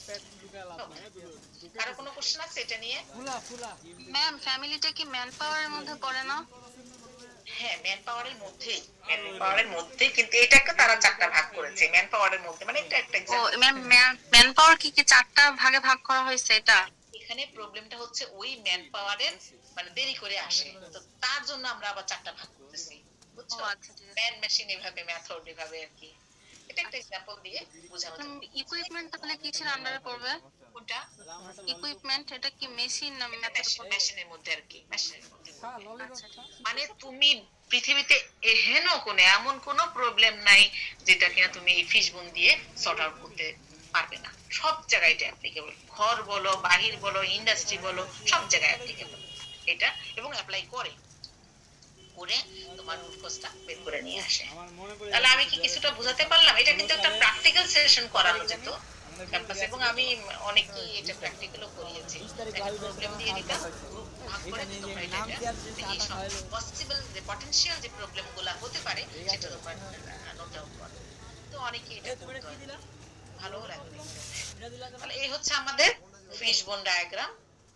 কারো কোনো কোশ্চেন আছে এটা নিয়ে? ম্যাম ফ্যামিলিটা কি ম্যান পাওয়ারের মধ্যে পড়ে না? হ্যাঁ ম্যান পাওয়ারের মধ্যে কিন্তু এটাকে তারা চারটা ভাগ করেছে ম্যান পাওয়ারের মধ্যে, মানে একটা একটা ও ম্যান পাওয়ার কি চারটা ভাগে ভাগ করা হয়েছে এটা? এখানে প্রবলেমটা হচ্ছে ওই ম্যান পাওয়ারের মানে দেরি করে আসে, তো তার জন্য আমরা আবার চারটা ভাগ করতেছি, বুঝছো? ম্যান মেশিন এভাবে, মেথড এভাবে আর কি। এটা একটা এক্সাম্পল দিয়ে বোঝানো যাবে। ইকুইপমেন্ট তাহলে কিসের আন্ডারে পড়বে? কোনটা ইকুইপমেন্ট এটা কি মেশিন না মেথড? মেশিনের মধ্যে আর কি, মেশিনের মধ্যে। মানে তুমি পৃথিবীতে এমন কোনো প্রবলেম নাই যেটা কিনা তুমি এই ফিশবোন দিয়ে সর্ট আউট করতে পারবে না। সব জায়গায় এটা অ্যাপ্লিকেবল, ঘর বলো, বাহির বলো, ইন্ডাস্ট্রি বলো, সব জায়গায় অ্যাপ্লিকেবল এটা, এবং অ্যাপ্লাই করে তোমার রুট কজটা বের করে নিয়ে আসে। তাহলে আমি কি কিছুটা বোঝাতে পারলাম? এটা কিন্তু একটা প্র্যাকটিক্যাল সেশন করানো যেত ক্যাম্পাসে, এবং আমি অনেকই এটা প্র্যাকটিক্যালও করিয়েছি। একটা প্রবলেম দিয়ে দিতাম, ভাগ করে তোমরা এটা এই সব পসিবল যে পটেনশিয়াল যে প্রবলেমগুলো হতে পারে সেটা তোমরা নোট ডাউন করো। তো অনেকেই এটা করতে ভালো লাগে। তাহলে এই হচ্ছে আমাদের ফিশবোন ডায়াগ্রাম।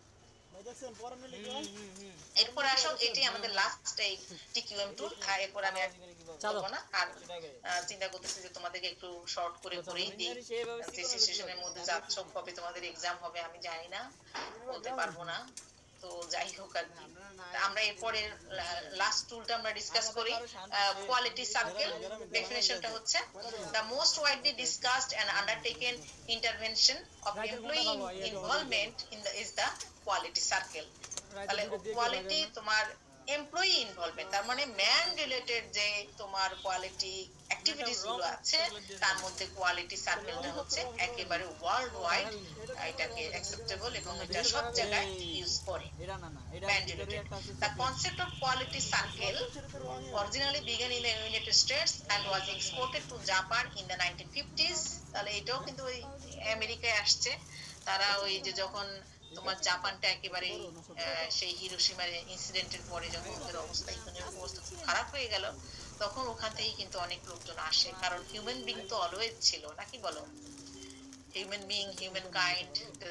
এরপর আসো, এটি আমাদের লাস্ট এই টিকিউএম টুল। এরপর আমি বলবো না, আর চিন্তা করতেছি যে তোমাদেরকে একটু শর্ট করে করেই দিই। যে সিচুয়েশনের মধ্যে যাচ্ছ, কবে তোমাদের এক্সাম হবে আমি জানি না, বলতে পারবো না। তো যাই হোক আর কি, আমরা এরপরে লাস্ট টুলটা আমরা ডিসকাস করি। কোয়ালিটি সার্কেল ডেফিনিশনটা হচ্ছে the most widely discussed and undertaken intervention of employee involvement is the quality circle. তাহলে কোয়ালিটি তোমার এমপ্লয়ি ইনভলভমেন্ট, তার মানে ম্যান রিলেটেড যে তোমার কোয়ালিটি অ্যাক্টিভিটিস গুলো আছে তার মধ্যে কোয়ালিটি সার্কেলটা হচ্ছে একেবারে ওয়ার্ল্ড ওয়াইড এটাকে অ্যাকসেপ্টেবল, এবং এটা সব জায়গায় ইউজ করে man related. The concept of quality circle originally began in the United States and was exported to Japan in the 1950s. তাহলে এটাও কিন্তু ওই আমেরিকায় আসছে। তারা ওই যে যখন তোমার জাপানটা একেবারে সেই হিরোশিমার ইনসিডেন্টের পরে যখন ওদের অবস্থা ইকোনমিক অবস্থা খুব খারাপ হয়ে গেল, তখন ওখান থেকে কিন্তু অনেক লোকজন আসে, কারণ হিউম্যান বিং তো অলওয়েজ ছিল, নাকি বলো? হিউম্যান বিং, হিউম্যান কাইন্ড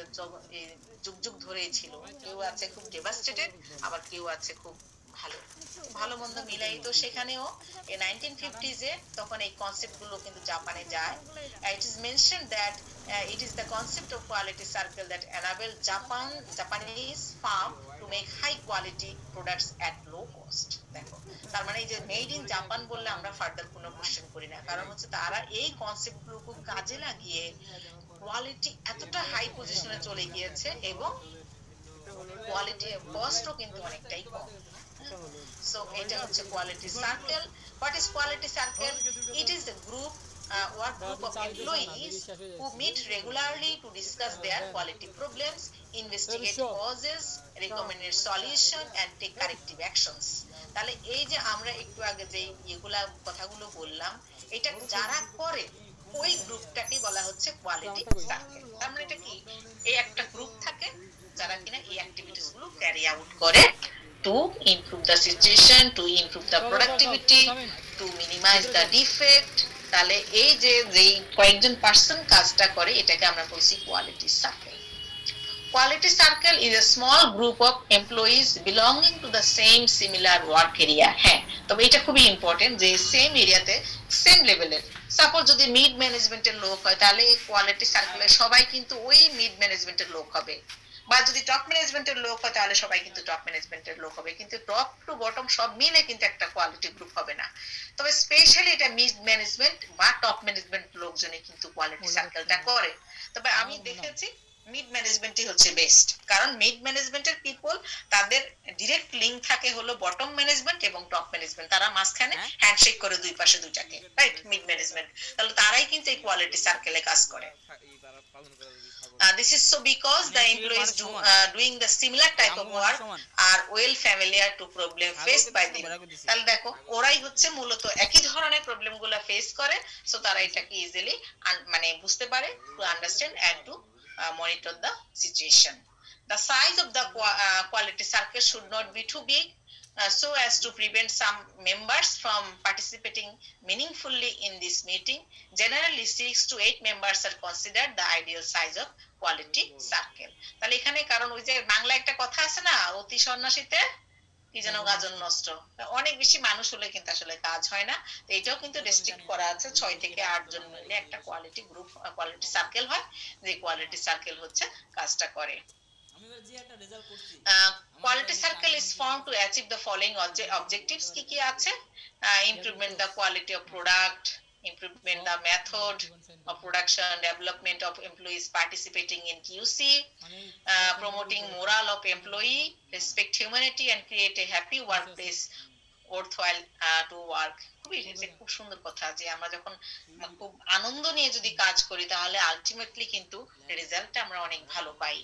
যুগ যুগ ধরেই ছিল। কেউ আছে খুব ডেভাস্টেটেড, আবার কেউ আছে খুব ভালো, ভালো মন্দ মিলাই। তো সেখানেও এই 1950s এ তখন এই কনসেপ্ট গুলো কিন্তু জাপানে যায়। It is mentioned that it is the concept of quality circle that enable Japanese farm to make high quality products at low cost. দেখো, তার মানে এই যে মেড ইন জাপান বললে আমরা ফার্দার কোনো কোশ্চেন করি না, কারণ হচ্ছে তারা এই কনসেপ্ট গুলো খুব কাজে লাগিয়ে কোয়ালিটি এতটা হাই পজিশনে চলে গিয়েছে, এবং কোয়ালিটি কস্টও কিন্তু অনেকটাই কম। সো এটা হচ্ছে quality circle. What is quality circle? It is the group or group of employees who meet regularly to discuss their quality problems, investigate causes, recommend solution and take corrective actions. তাহলে এই যে আমরা একটু আগে যে এগুলা কথাগুলো বললাম, এটা যারা করে ওই গ্রুপটাকে বলা হচ্ছে কোয়ালিটি সার্কেল। তার মানে এটা কি, এই একটা গ্রুপ থাকে যারা কিনা এই অ্যাক্টিভিটিস গুলো ক্যারি আউট করে to improve the situation, to improve the productivity, to minimize the defect. তাহলে এই যে কয়েকজন পার্সন কাজটা করে এটাকে আমরা বলছি quality circle. Quality circle is a small group of employees belonging to the same similar work area. হ্যাঁ, তবে এটা খুবই ইম্পর্টেন্ট যে সেম এরিয়াতে সেম লেভেলের। সাপোজ যদি মিড ম্যানেজমেন্টের লোক হয়, তাহলে কোয়ালিটি সার্কেলে সবাই কিন্তু ওই মিড ম্যানেজমেন্টের লোক হবে, বা যদি টপ ম্যানেজমেন্টের লোক হয় তাহলে সবাই কিন্তু টপ ম্যানেজমেন্টের লোক হবে, কিন্তু টপ টু বটম সব মিলে কিন্তু একটা কোয়ালিটি গ্রুপ হবে না। তবে স্পেশালি এটা মিড ম্যানেজমেন্ট বা টপ ম্যানেজমেন্ট লোকজনই কিন্তু কোয়ালিটি সার্কেলটা করে। তবে আমি দেখেছি মিড ম্যানেজমেন্টই হচ্ছে বেস্ট, কারণ মিড ম্যানেজমেন্টের পিপল তাদের ডিরেক্ট লিংক থাকে হলো বটম ম্যানেজমেন্ট এবং টপ ম্যানেজমেন্ট, তারা মাঝখানে হ্যান্ডশেক করে দুই পাশে দুইটাকে, রাইট? মিড ম্যানেজমেন্ট, তাহলে তারাই কিন্তু এই কোয়ালিটি সার্কেলে কাজ করে। This is so because the employees doing the similar type of work are well familiar to problem faced by them. তাহলে দেখো, ওরাই হচ্ছে মূলত একই ধরনের প্রবলেম গুলা ফেস করে, সো তারা এটাকে ইজিলি মানে বুঝতে পারে, to understand and to monitor the situation. The size of the quality circle should not be too big, so as to prevent some members from participating meaningfully in this meeting. Generally 6 to 8 members are considered the ideal size of quality circle. তাহলে এখানে কারণ ওই যে বাংলা একটা কথা আছে না, অতি সন্ন্যাসীতে কি যেন গাজন নষ্ট, অনেক বেশি মানুষ হলে কিন্তু আসলে কাজ হয় না। তো এটাও কিন্তু রেস্ট্রিক্ট করা আছে 6 থেকে 8 জন মিলে একটা কোয়ালিটি গ্রুপ কোয়ালিটি সার্কেল হয়, যে কোয়ালিটি সার্কেল হচ্ছে কাজটা করে। আমি এবার যে একটা রেজাল্ট করছি Quality circle is formed to achieve the following objectives. কি আছে? Improvement the quality of product, improvement the method of production, development of employees participating in QC, promoting morale of employee, respect humanity and create a happy workplace worthwhile to work. খুব সুন্দর কথা, যে আমরা যখন খুব আনন্দ নিয়ে যদি কাজ করি তাহলে আলটিমেটলি কিন্তু রেজাল্টটা আমরা অনেক ভালো পাই।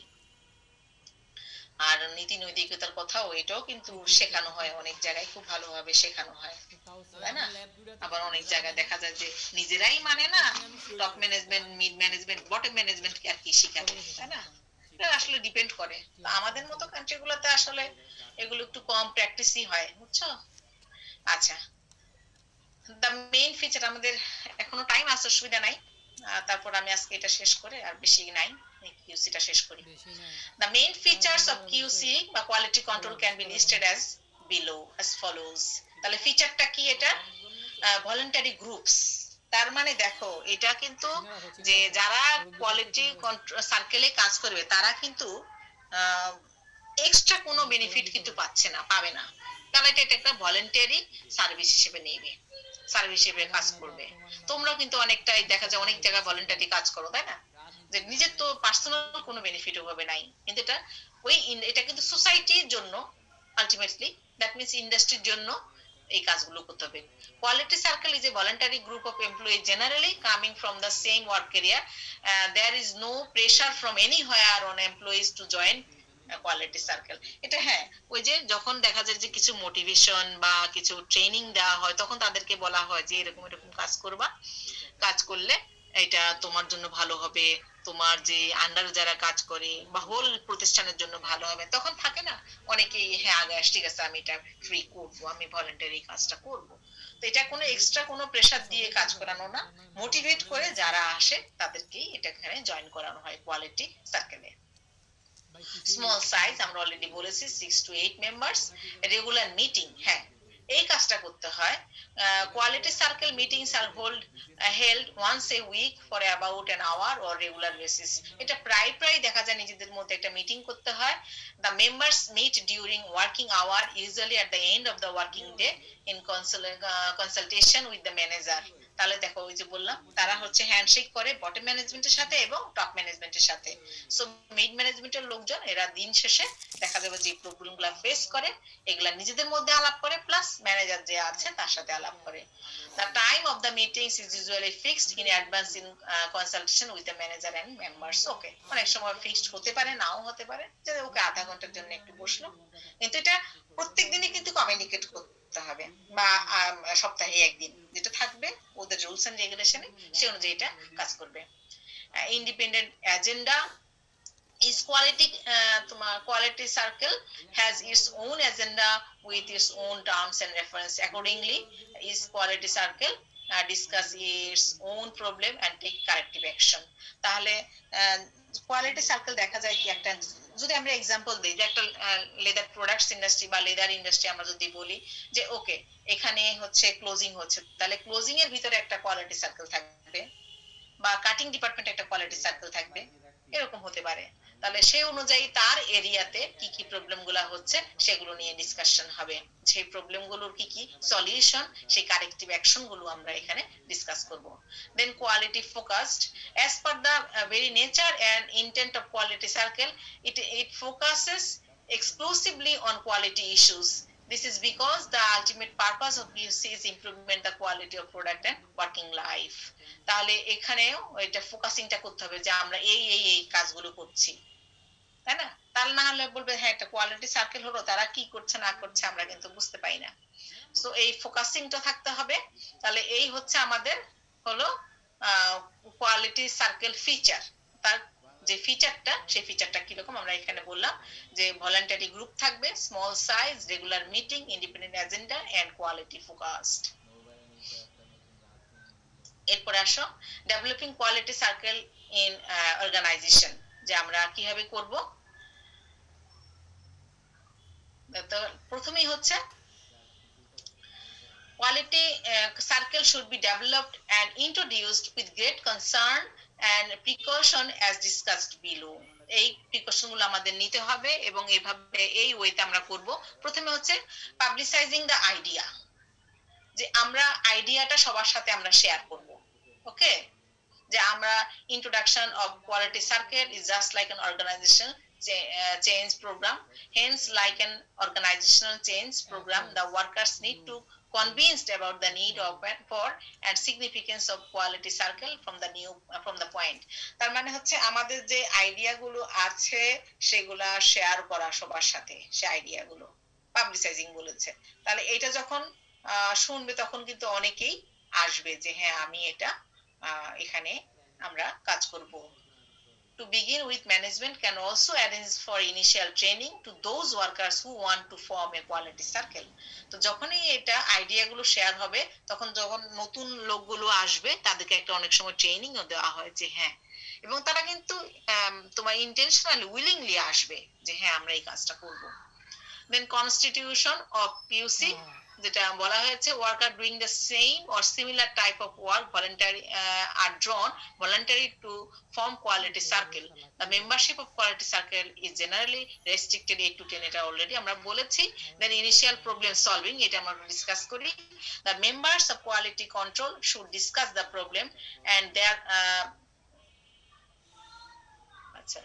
আর নীতি নৈতিকতার কথাও এটাও কিন্তু শেখানো হয়, অনেক জায়গায় খুব ভালোভাবে শেখানো হয়, তাই না? আবার অনেক জায়গায় দেখা যায় যে নিজেরাই মানে না, top management, mid management, bottom management কে আর কি শেখাবে, তাই না? এটা আসলে ডিপেন্ড করে। তো আমাদের মতো কান্ট্রিগুলোতে আসলে এগুলো একটু কম প্র্যাকটিসই হয়, বুঝছো? আচ্ছা, দ্য মেইন ফিচার, আমাদের এখনো টাইম আছে, অসুবিধা নাই, তারপর আমি আজকে এটা শেষ করে, আর বেশি নাই, QC-টা শেষ করি। The main features of QC বা quality control can be listed as below as follows. তাহলে ফিচারটা কি? এটা ভলান্টারি গ্রুপস। তার মানে দেখো, এটা কিন্তু যে যারা কোয়ালিটি সার্কেলে কাজ করবে তারা কিন্তু এক্সট্রা কোনো বেনিফিট কিন্তু পাচ্ছে না, পাবে না, কারণ এটা একটা ভলান্টারি সার্ভিস হিসেবে নেবে, সার্ভিস হিসেবে কাজ করবে। তোমরা কিন্তু অনেকটাই দেখা যায় অনেক জায়গায় ভলান্টারি কাজ করো, তাই না? যে নিজের তো পার্সোনাল কোনো বেনিফিটও হবে নাই, কিন্তু এটা কিন্তু সোসাইটির জন্য, আলটিমেটলি দ্যাট মিন্স ইন্ডাস্ট্রির জন্য এই কাজগুলো করতে হবে। Quality circle is a voluntary group of employee generally coming from the same work area. There is no pressure from anywhere on employees to join quality circle. এটা হ্যাঁ, ওই যে যখন দেখা যায় যে কিছু মোটিভেশন বা কিছু ট্রেনিং দেওয়া হয়, তখন তাদেরকে বলা হয় যে এরকম এরকম কাজ করবা, কাজ করলে এটা তোমার জন্য ভালো হবে, তোমার যে আন্ডার যারা কাজ করে বা হোল প্রতিষ্ঠানের জন্য ভালো হবে। তখন থাকে না অনেকেই, হ্যাঁ আগে ঠিক আছে আমি এটা ফ্রি করবো, আমি ভলান্টারি কাজটা করবো। তো এটা কোনো এক্সট্রা কোনো প্রেশার দিয়ে কাজ করানো না, মোটিভেট করে যারা আসে তাদেরকেই এটা এখানে জয়েন করানো হয় কোয়ালিটি সার্কেলে। স্মল সাইজ আমরা অলরেডি বলেছি, 6 to 8 মেম্বার্স। রেগুলার মিটিং, হ্যাঁ এই কাজটা করতে হয়। কোয়ালিটি সার্কেল মিটিংস আর held once a week for about an hour or regular basis. এটা প্রায় দেখা যায় নিজেদের মধ্যে একটা মিটিং করতে হয়। The members meet during working hour, usually at the end of the working day in consultation with the manager. তাহলে দেখো, ওই যে বললাম, তারা হচ্ছে হ্যান্ডশেক করে বটম ম্যানেজমেন্টের সাথে এবং টপ ম্যানেজমেন্টের সাথে। সো মিড ম্যানেজমেন্টের লোকজন এরা দিন শেষে দেখা যাবে যে প্রবলেমগুলো ফেস করে, এগুলা নিজেদের মধ্যে আলাপ করে, প্লাস ম্যানেজার যে আছে তার সাথে আলাপ করে। The time of the meetings is usually fixed in advance in consultation with the manager and members. Okay, অনেক সময় ফিক্সড হতে পারে, নাও হতে পারে, যে ওকে আধা ঘন্টার জন্য একটু বসলো, কিন্তু এটা প্রত্যেকদিনই কিন্তু কমিউনিকেট করতে হবে, বা সপ্তাহে একদিন যেটা থাকবে ওদের রুলস এন্ড রেগুলেশনে, সে অনুযায়ী এটা কাজ করবে। Independent agenda is quality circle has its own agenda with its own terms and reference. Accordingly, is quality circle discuss its own problem and take corrective action. তাহলে কোয়ালিটি সার্কেল দেখা যায় কি, একটা যদি আমরা এক্সাম্পল দিই, যে একটা লেদার প্রোডাক্টস ইন্ডাস্ট্রি বা লেদার ইন্ডাস্ট্রি আমরা যদি বলি যে ওকে এখানে হচ্ছে ক্লোজিং হচ্ছে, তাহলে ক্লোজিং এর ভিতরে একটা কোয়ালিটি সার্কেল থাকবে, বা কাটিং ডিপার্টমেন্টে একটা কোয়ালিটি সার্কেল থাকবে, এরকম হতে পারে। তাহলে সেই অনুযায়ী তার এরিয়াতে কি কি প্রবলেম গুলা হচ্ছে সেগুলো নিয়ে ডিসকাশন হবে, সেই প্রবলেম গুলোর কি কি সলিউশন, সেই কারেক্টিভ অ্যাকশন গুলো আমরা এখানে ডিসকাস করব। Then quality focused, as per the very nature and intent of quality circle, it focuses exclusively on quality issues. This is because the ultimate purpose of QC is improvement the quality of product and working life. তাহলে এখানেও এটা ফোকাসিংটা করতে হবে যে আমরা এই কাজগুলো করছি, তাই না? তাহলে না হলে বলবে হ্যাঁ একটা কোয়ালিটি সার্কেল হলো, তারা কি করছে না করছে আমরা কিন্তু বুঝতে পাই না। সো এই ফোকাসিংটা থাকতে হবে। তাহলে এই হচ্ছে আমাদের হলো কোয়ালিটি সার্কেল ফিচার। তার যে ফিচারটা, সেই ফিচারটা কিরকম আমরা এখানে বললাম, যে ভলান্টারি গ্রুপ থাকবে, small size, regular meeting, independent agenda and quality focused. এরপরে আসো developing quality circle in organization, যে আমরা কিভাবে করব। তো প্রথমেই হচ্ছে quality circle should be developed and introduced with great concern and precaution as discussed below. এই প্রিকশন গুলো আমাদের নিতে হবে এবং এইভাবে এই ওয়েতে আমরা করব। প্রথমে হচ্ছে পাবলিসাইজিং দ্য আইডিয়া, যে আমরা আইডিয়াটা সবার সাথে আমরা শেয়ার করব। ওকে, যে আমরা introduction of quality circle is just like an organization change program. Hence, like an organizational change program, the workers need to convinced about the need of for and significance of quality circle from the point. তার মানে হচ্ছে আমাদের যে idea গুলো আছে সেগুলা share করা সবার সাথে, সে আইডিয়া গুলো পাবলিসাইজিং বলেছে। তাহলে এটা যখন শুনবে তখন কিন্তু অনেকেই আসবে যে হ্যাঁ আমি এটা এখানে আমরা কাজ করব। To begin with, management can also arrange for initial training to those workers who want to form a quality circle. তো যখনই এটা আইডিয়া গুলো শেয়ার হবে তখন যখন নতুন লোকগুলো আসবে তাদেরকে একটা অনেক সময় ট্রেনিং ও দেওয়া হয় যে হ্যাঁ, এবং তারা কিন্তু তোমার ইন্টেনশনালি উইলিংলি আসবে যে হ্যাঁ আমরা এই কাজটা করব। Then constitution of PUC, যেটা বলা হয়েছে worker doing the same or similar type of work voluntary are drawn voluntary to form quality circle. The membership of quality circle is generally restricted 8 to 10, এটা অলরেডি আমরা বলেছি। Then initial problem solving, এটা আমরা discuss করি। The members of quality control should discuss the problem and their আচ্ছা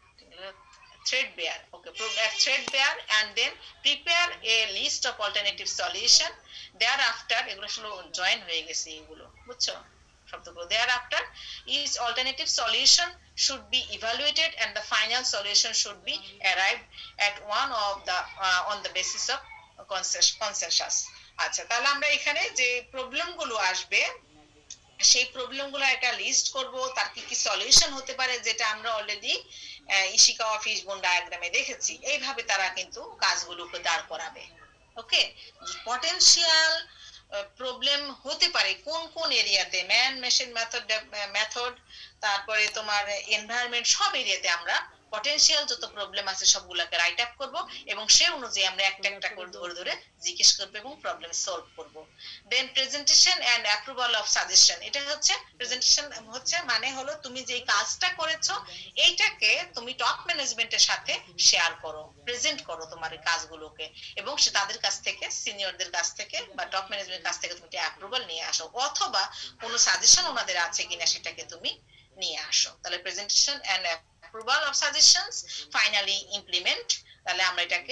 threadbare, okay, threadbare and then prepare a list of alternative solution. Thereafter এগুলো শুধু join হয়ে গেছে এগুলো, বুঝছো শব্দগুলো। Thereafter each alternative solution should be evaluated and the final solution should be arrived at one of the on the basis of consensus. আচ্ছা, তাহলে আমরা এখানে যে প্রবলেম গুলো আসবে সেই প্রবলেম গুলো একটা লিস্ট করব, তার কি কি সলিউশন হতে পারে, যেটা আমরা অলরেডি ইশিকাওয়া ফিশবোন ডায়াগ্রামে দেখেছি। এইভাবে তারা কিন্তু কাজগুলোকে দাঁড় করাবে। ওকে, পটেনশিয়াল প্রবলেম হতে পারে কোন কোন এরিয়াতে, ম্যান মেশিন মেথড, তারপরে তোমার এনভায়রনমেন্ট, সব এরিয়াতে আমরা পটেনশিয়াল যত প্রবলেম আছে সবগুলোকে রাইট আপ করব এবং সে অনুযায়ী আমরা একটা একটা করে ধরে ধরে জিজ্ঞেস করব এবং প্রবলেম সলভ করব। Then presentation and approval of suggestion, এটা হচ্ছে প্রেজেন্টেশন হচ্ছে মানে হলো তুমি যে কাজটা করেছো এইটাকে তুমি টপ ম্যানেজমেন্টের সাথে শেয়ার করো, প্রেজেন্ট করো তোমার এই কাজগুলোকে, এবং সে তাদের কাছ থেকে সিনিয়রদের কাছ থেকে বা টপ ম্যানেজমেন্টের কাছ থেকে তুমি অ্যাপ্রুভাল নিয়ে আসো, অথবা কোনো সাজেশন ওনাদের আছে কিনা সেটাকে তুমি নিয়ে আসো। তাহলে presentation and approval of suggestions, finally implement, তাহলে আমরা এটাকে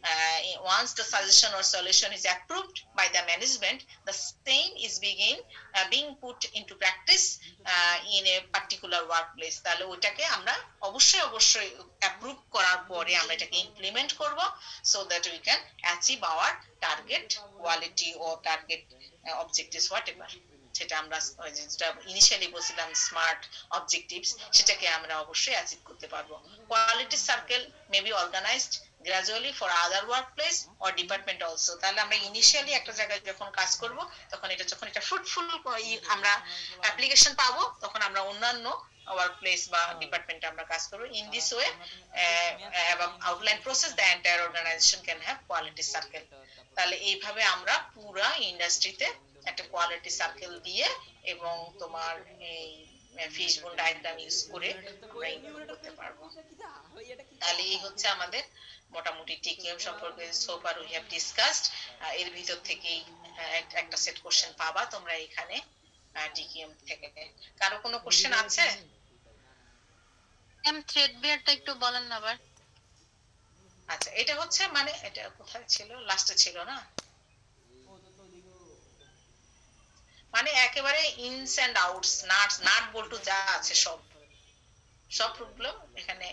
once the suggestion or solution is approved by the management, the same is being put into practice in a particular workplace. তাহলে ওইটাকে আমরা অবশ্যই approve করার পরে আমরা এটাকে implement করব so that we can achieve our target quality or target objectives whatever, সেটা আমরা যেটা ইনিশিয়ালি বলছিলাম স্মার্ট অবজেক্টিভস, সেটাকে আমরা অবশ্যই অ্যাচিভ করতে পারবো। Quality circle may be organized gradually for other workplace or department also. তাহলে আমরা ইনিশিয়ালি একটা জায়গায় যখন কাজ করব তখন এটা ফ্রুটফুল আমরা অ্যাপ্লিকেশন পাবো, তখন আমরা অন্যান্য ওয়ার্কপ্লেস বা ডিপার্টমেন্টে আমরা কাজ করব। In this way outline process the entire organization can have quality circle. তাহলে এইভাবে আমরা পুরো ইন্ডাস্ট্রিতে একটা কোয়ালিটি সার্কেল দিয়ে এবং তোমার এই ফিশবোন ডায়াগ্রাম ইউজ করে আমরা ইমপ্রুভ করতে পারবো। তাহলে এই হচ্ছে আমাদের মোটামুটি টিকিএম সম্পর্কে so far we have discussed. এর ভিতর থেকেই একটা সেট কোশ্চেন পাবা তোমরা এখানে টিকিএম থেকে। কারো কোনো কোশ্চেন আছে? থ্রেডবেয়ারটা একটু বলেন না আবার। আচ্ছা, এটা হচ্ছে মানে এটা কোথায় ছিল, লাস্টে ছিল না, মানে একেবারে ইনস এন্ড আউটস, নাট বল্টু যা আছে সব প্রবলেম এখানে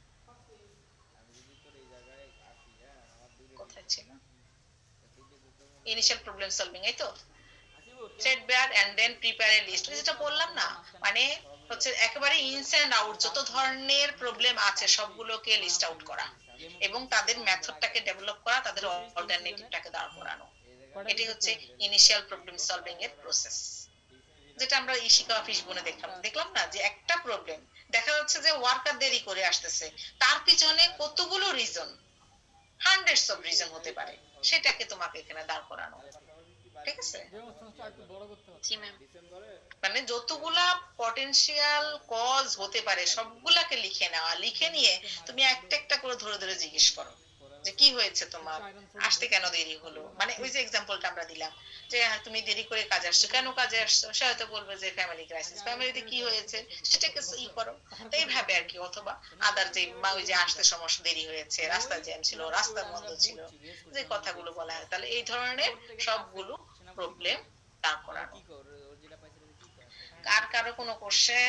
কোথায় ছিল, ইনিশিয়াল প্রবলেম সলভিং, এই তো threadbare and then prepare a list, যেটা বললাম না, মানে হচ্ছে একেবারে ইনস এন্ড আউট যত ধরনের প্রবলেম আছে সবগুলোকে লিস্ট আউট করা এবং তাদের মেথডটাকে ডেভেলপ করা, তাদের অল্টারনেটিভটাকে দাঁড় করানো। এটাই হচ্ছে ইনিশিয়াল প্রবলেম সলভিং এর প্রসেস, যেটা আমরা ইশিকাওয়া ফিশবোনে দেখলাম না, যে একটা প্রবলেম দেখা যাচ্ছে যে ওয়ার্কার দেরি করে আসতেছে, তার পিছনে কতগুলো রিজন, হান্ড্রেডস অফ রিজন হতে পারে, সেটাকে তোমাকে এখানে দাঁড় করানো, ঠিক আছে? জি ম্যাম। মানে যতগুলা পটেনশিয়াল কজ হতে পারে সবগুলাকে লিখে নেওয়া, লিখে নিয়ে তুমি একটা একটা করে ধরে ধরে জিজ্ঞেস করো যে কি হয়েছে তোমার, আসতে কেন দেরি হলো। মানে ওই যে এক্সাম্পলটা আমরা দিলাম যে তুমি দেরি করে কাজে আসছো, কেন কাজে আসছো, সে হয়তো বলবে যে ফ্যামিলি ক্রাইসিস, ফ্যামিলিতে কি হয়েছে সেটাকে ই করো, এইভাবে আর কি। অথবা আদার যে ওই যে আসতে সমস্যা, দেরি হয়েছে, রাস্তা জ্যাম ছিল, রাস্তা বন্ধ ছিল, যে কথাগুলো বলা হয়, তাহলে এই ধরনের সবগুলো প্রবলেম দাঁড় করানো। কার কারো কোনো কোশ্চেন?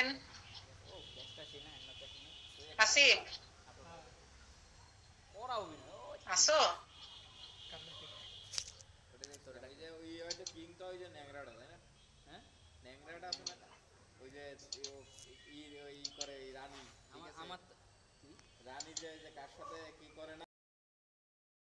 আসিফ আসো? ওই যে ওই কিংটা ওই যে ন্যাংরাটা তাই না? হ্যাঁ ন্যাংরাটা আছে না ওই যে ই করে রানী, ঠিক আছে? রানী যে কার সাথে কি করে না